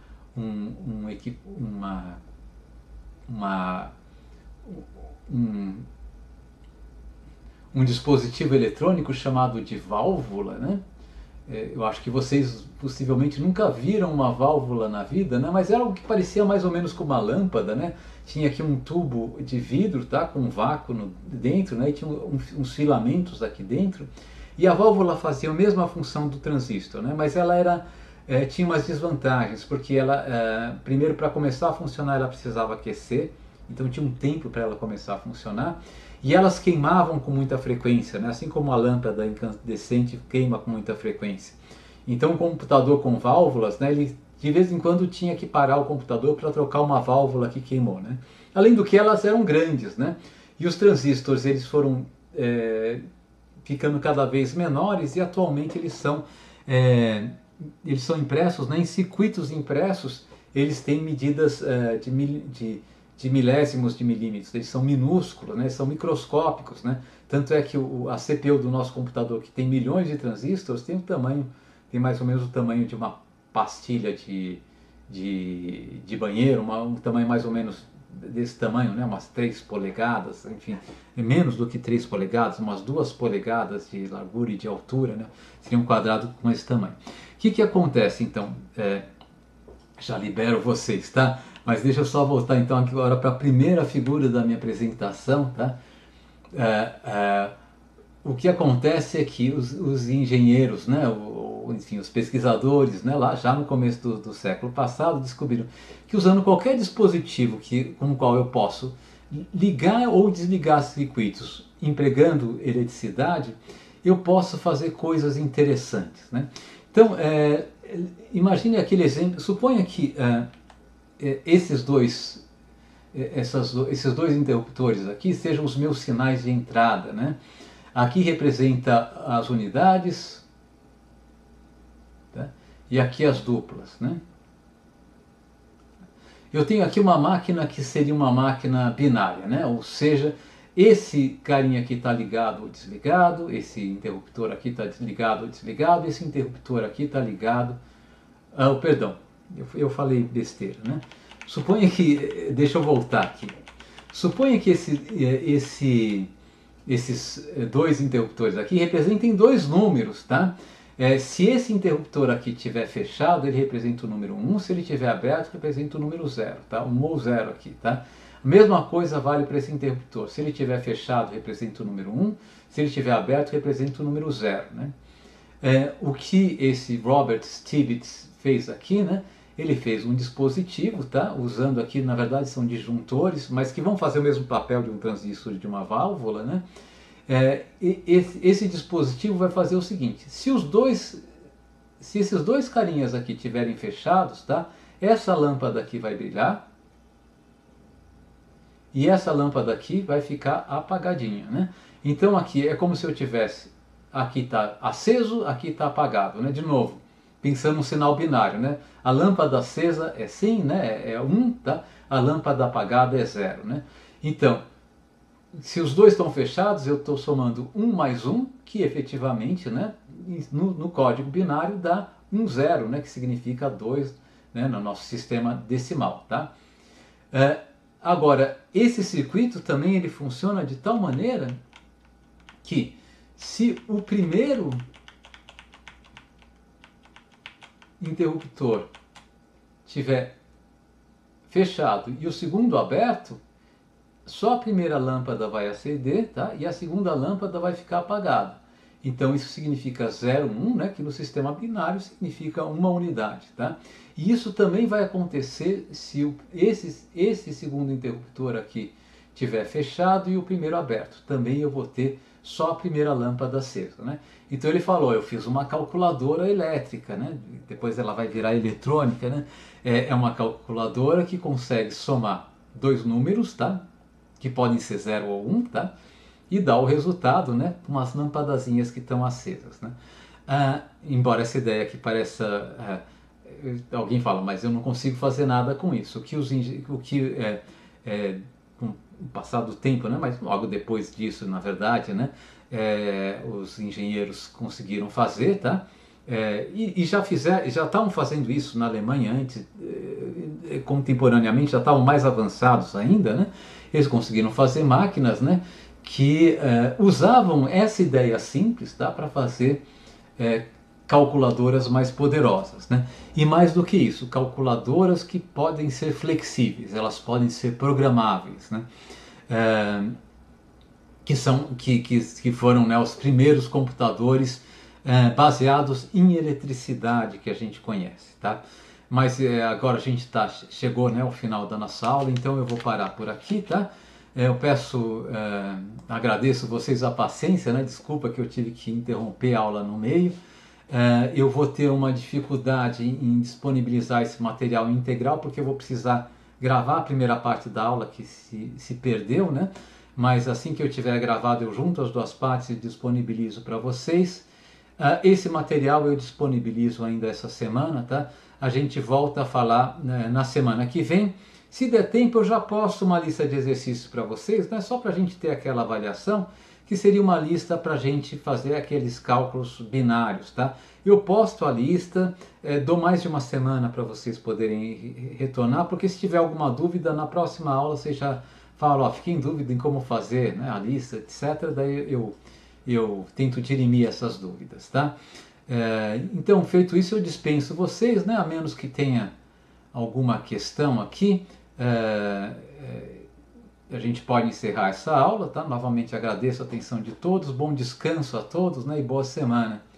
um dispositivo eletrônico chamado de válvula, né? Eu acho que vocês possivelmente nunca viram uma válvula na vida, né? Mas era algo que parecia mais ou menos com uma lâmpada, né? Tinha aqui um tubo de vidro, tá? Com um vácuo dentro, né? E tinha uns filamentos aqui dentro. E a válvula fazia a mesma função do transistor, né? Mas ela tinha umas desvantagens, porque ela, primeiro, para começar a funcionar, ela precisava aquecer, então tinha um tempo para ela começar a funcionar. E elas queimavam com muita frequência, né? Assim como a lâmpada incandescente queima com muita frequência. Então o computador com válvulas, né, ele de vez em quando tinha que parar o computador para trocar uma válvula que queimou, né? Além do que elas eram grandes, né? E os transistores, eles foram ficando cada vez menores e atualmente eles são impressos, né, em circuitos impressos. Eles têm medidas de milésimos de milímetros, eles são minúsculos, né? São microscópicos, né? Tanto é que a CPU do nosso computador, que tem milhões de transistores, tem mais ou menos o tamanho de uma pastilha de banheiro, um tamanho mais ou menos desse tamanho, né? Umas 3 polegadas, enfim, menos do que 3 polegadas, umas 2 polegadas de largura e de altura, né? Seria um quadrado com esse tamanho. O que acontece então? Já libero vocês, tá? Mas deixa eu só voltar então aqui agora para a primeira figura da minha apresentação, tá? O que acontece é que os engenheiros, né, enfim, os pesquisadores, né, lá já no começo do século passado, descobriram que usando qualquer dispositivo com o qual eu posso ligar ou desligar circuitos empregando eletricidade, eu posso fazer coisas interessantes, né? Então, imagine aquele exemplo, suponha que esses dois interruptores aqui sejam os meus sinais de entrada, né? Aqui representa as unidades, tá? E aqui as duplas, né? Eu tenho aqui uma máquina que seria uma máquina binária, né? Ou seja, esse carinha aqui está ligado ou desligado, esse interruptor aqui está ligado ou desligado, esse interruptor aqui está ligado... perdão, eu falei besteira, né? Suponha que... Deixa eu voltar aqui. Suponha que esses dois interruptores aqui representem dois números, tá? Se esse interruptor aqui estiver fechado, ele representa o número 1, se ele estiver aberto, representa o número 0, tá? 1 ou 0 aqui, tá? A mesma coisa vale para esse interruptor. Se ele estiver fechado, representa o número 1, se ele estiver aberto, representa o número 0, né? O que esse Robert Stibitz fez aqui, né? Ele fez um dispositivo, tá? Usando aqui, na verdade, são disjuntores, mas que vão fazer o mesmo papel de um transistor de uma válvula, né? Esse dispositivo vai fazer o seguinte: se esses dois carinhas aqui estiverem fechados, tá? Essa lâmpada aqui vai brilhar e essa lâmpada aqui vai ficar apagadinha, né? Então aqui é como se eu tivesse, aqui está aceso, aqui está apagado, né? De novo, pensando no sinal binário, né? A lâmpada acesa é sim, né? É 1, tá? A lâmpada apagada é 0, né? Então, se os dois estão fechados, eu estou somando 1 mais 1, que efetivamente, né, no código binário dá 1, 0, né, que significa 2, né, no nosso sistema decimal, tá? Agora, esse circuito também ele funciona de tal maneira que se o primeiro interruptor estiver fechado e o segundo aberto, só a primeira lâmpada vai acender, tá? E a segunda lâmpada vai ficar apagada. Então isso significa 0, 1, né? Que no sistema binário significa uma unidade, tá? E isso também vai acontecer se esse segundo interruptor aqui estiver fechado e o primeiro aberto. Também eu vou ter só a primeira lâmpada acesa, né? Então ele falou, eu fiz uma calculadora elétrica, né? Depois ela vai virar eletrônica, né? É uma calculadora que consegue somar dois números, tá? Que podem ser 0 ou 1, tá? E dá o resultado, né? Com umas lampadazinhas que estão acesas, né? Embora essa ideia aqui pareça... alguém fala, mas eu não consigo fazer nada com isso. Com o passar do tempo, né? Mas logo depois disso, na verdade, né? Os engenheiros conseguiram fazer, tá? E já estavam fazendo isso na Alemanha antes, contemporaneamente, já estavam mais avançados ainda, né? Eles conseguiram fazer máquinas, né, que usavam essa ideia simples, tá, para fazer calculadoras mais poderosas, né? E mais do que isso, calculadoras que podem ser flexíveis, elas podem ser programáveis, né? Que foram, né, os primeiros computadores baseados em eletricidade que a gente conhece, tá? Mas agora a gente chegou, né, ao final da nossa aula, então eu vou parar por aqui, tá? Eu agradeço vocês a paciência, né? Desculpa que eu tive que interromper a aula no meio. Eu vou ter uma dificuldade em disponibilizar esse material integral, porque eu vou precisar gravar a primeira parte da aula que se perdeu, né? Mas assim que eu tiver gravado, eu junto as duas partes e disponibilizo para vocês. Esse material eu disponibilizo ainda essa semana, tá? A gente volta a falar, né, na semana que vem. Se der tempo, eu já posto uma lista de exercícios para vocês, né? Só para a gente ter aquela avaliação, que seria uma lista para a gente fazer aqueles cálculos binários, tá? Eu posto a lista, dou mais de uma semana para vocês poderem retornar, porque se tiver alguma dúvida, na próxima aula vocês já falam, fiquei em dúvida em como fazer, né, a lista, etc. Daí eu tento dirimir essas dúvidas, tá? Então, feito isso, eu dispenso vocês, né, a menos que tenha alguma questão aqui, a gente pode encerrar essa aula, tá? Novamente agradeço a atenção de todos, bom descanso a todos, né? E boa semana.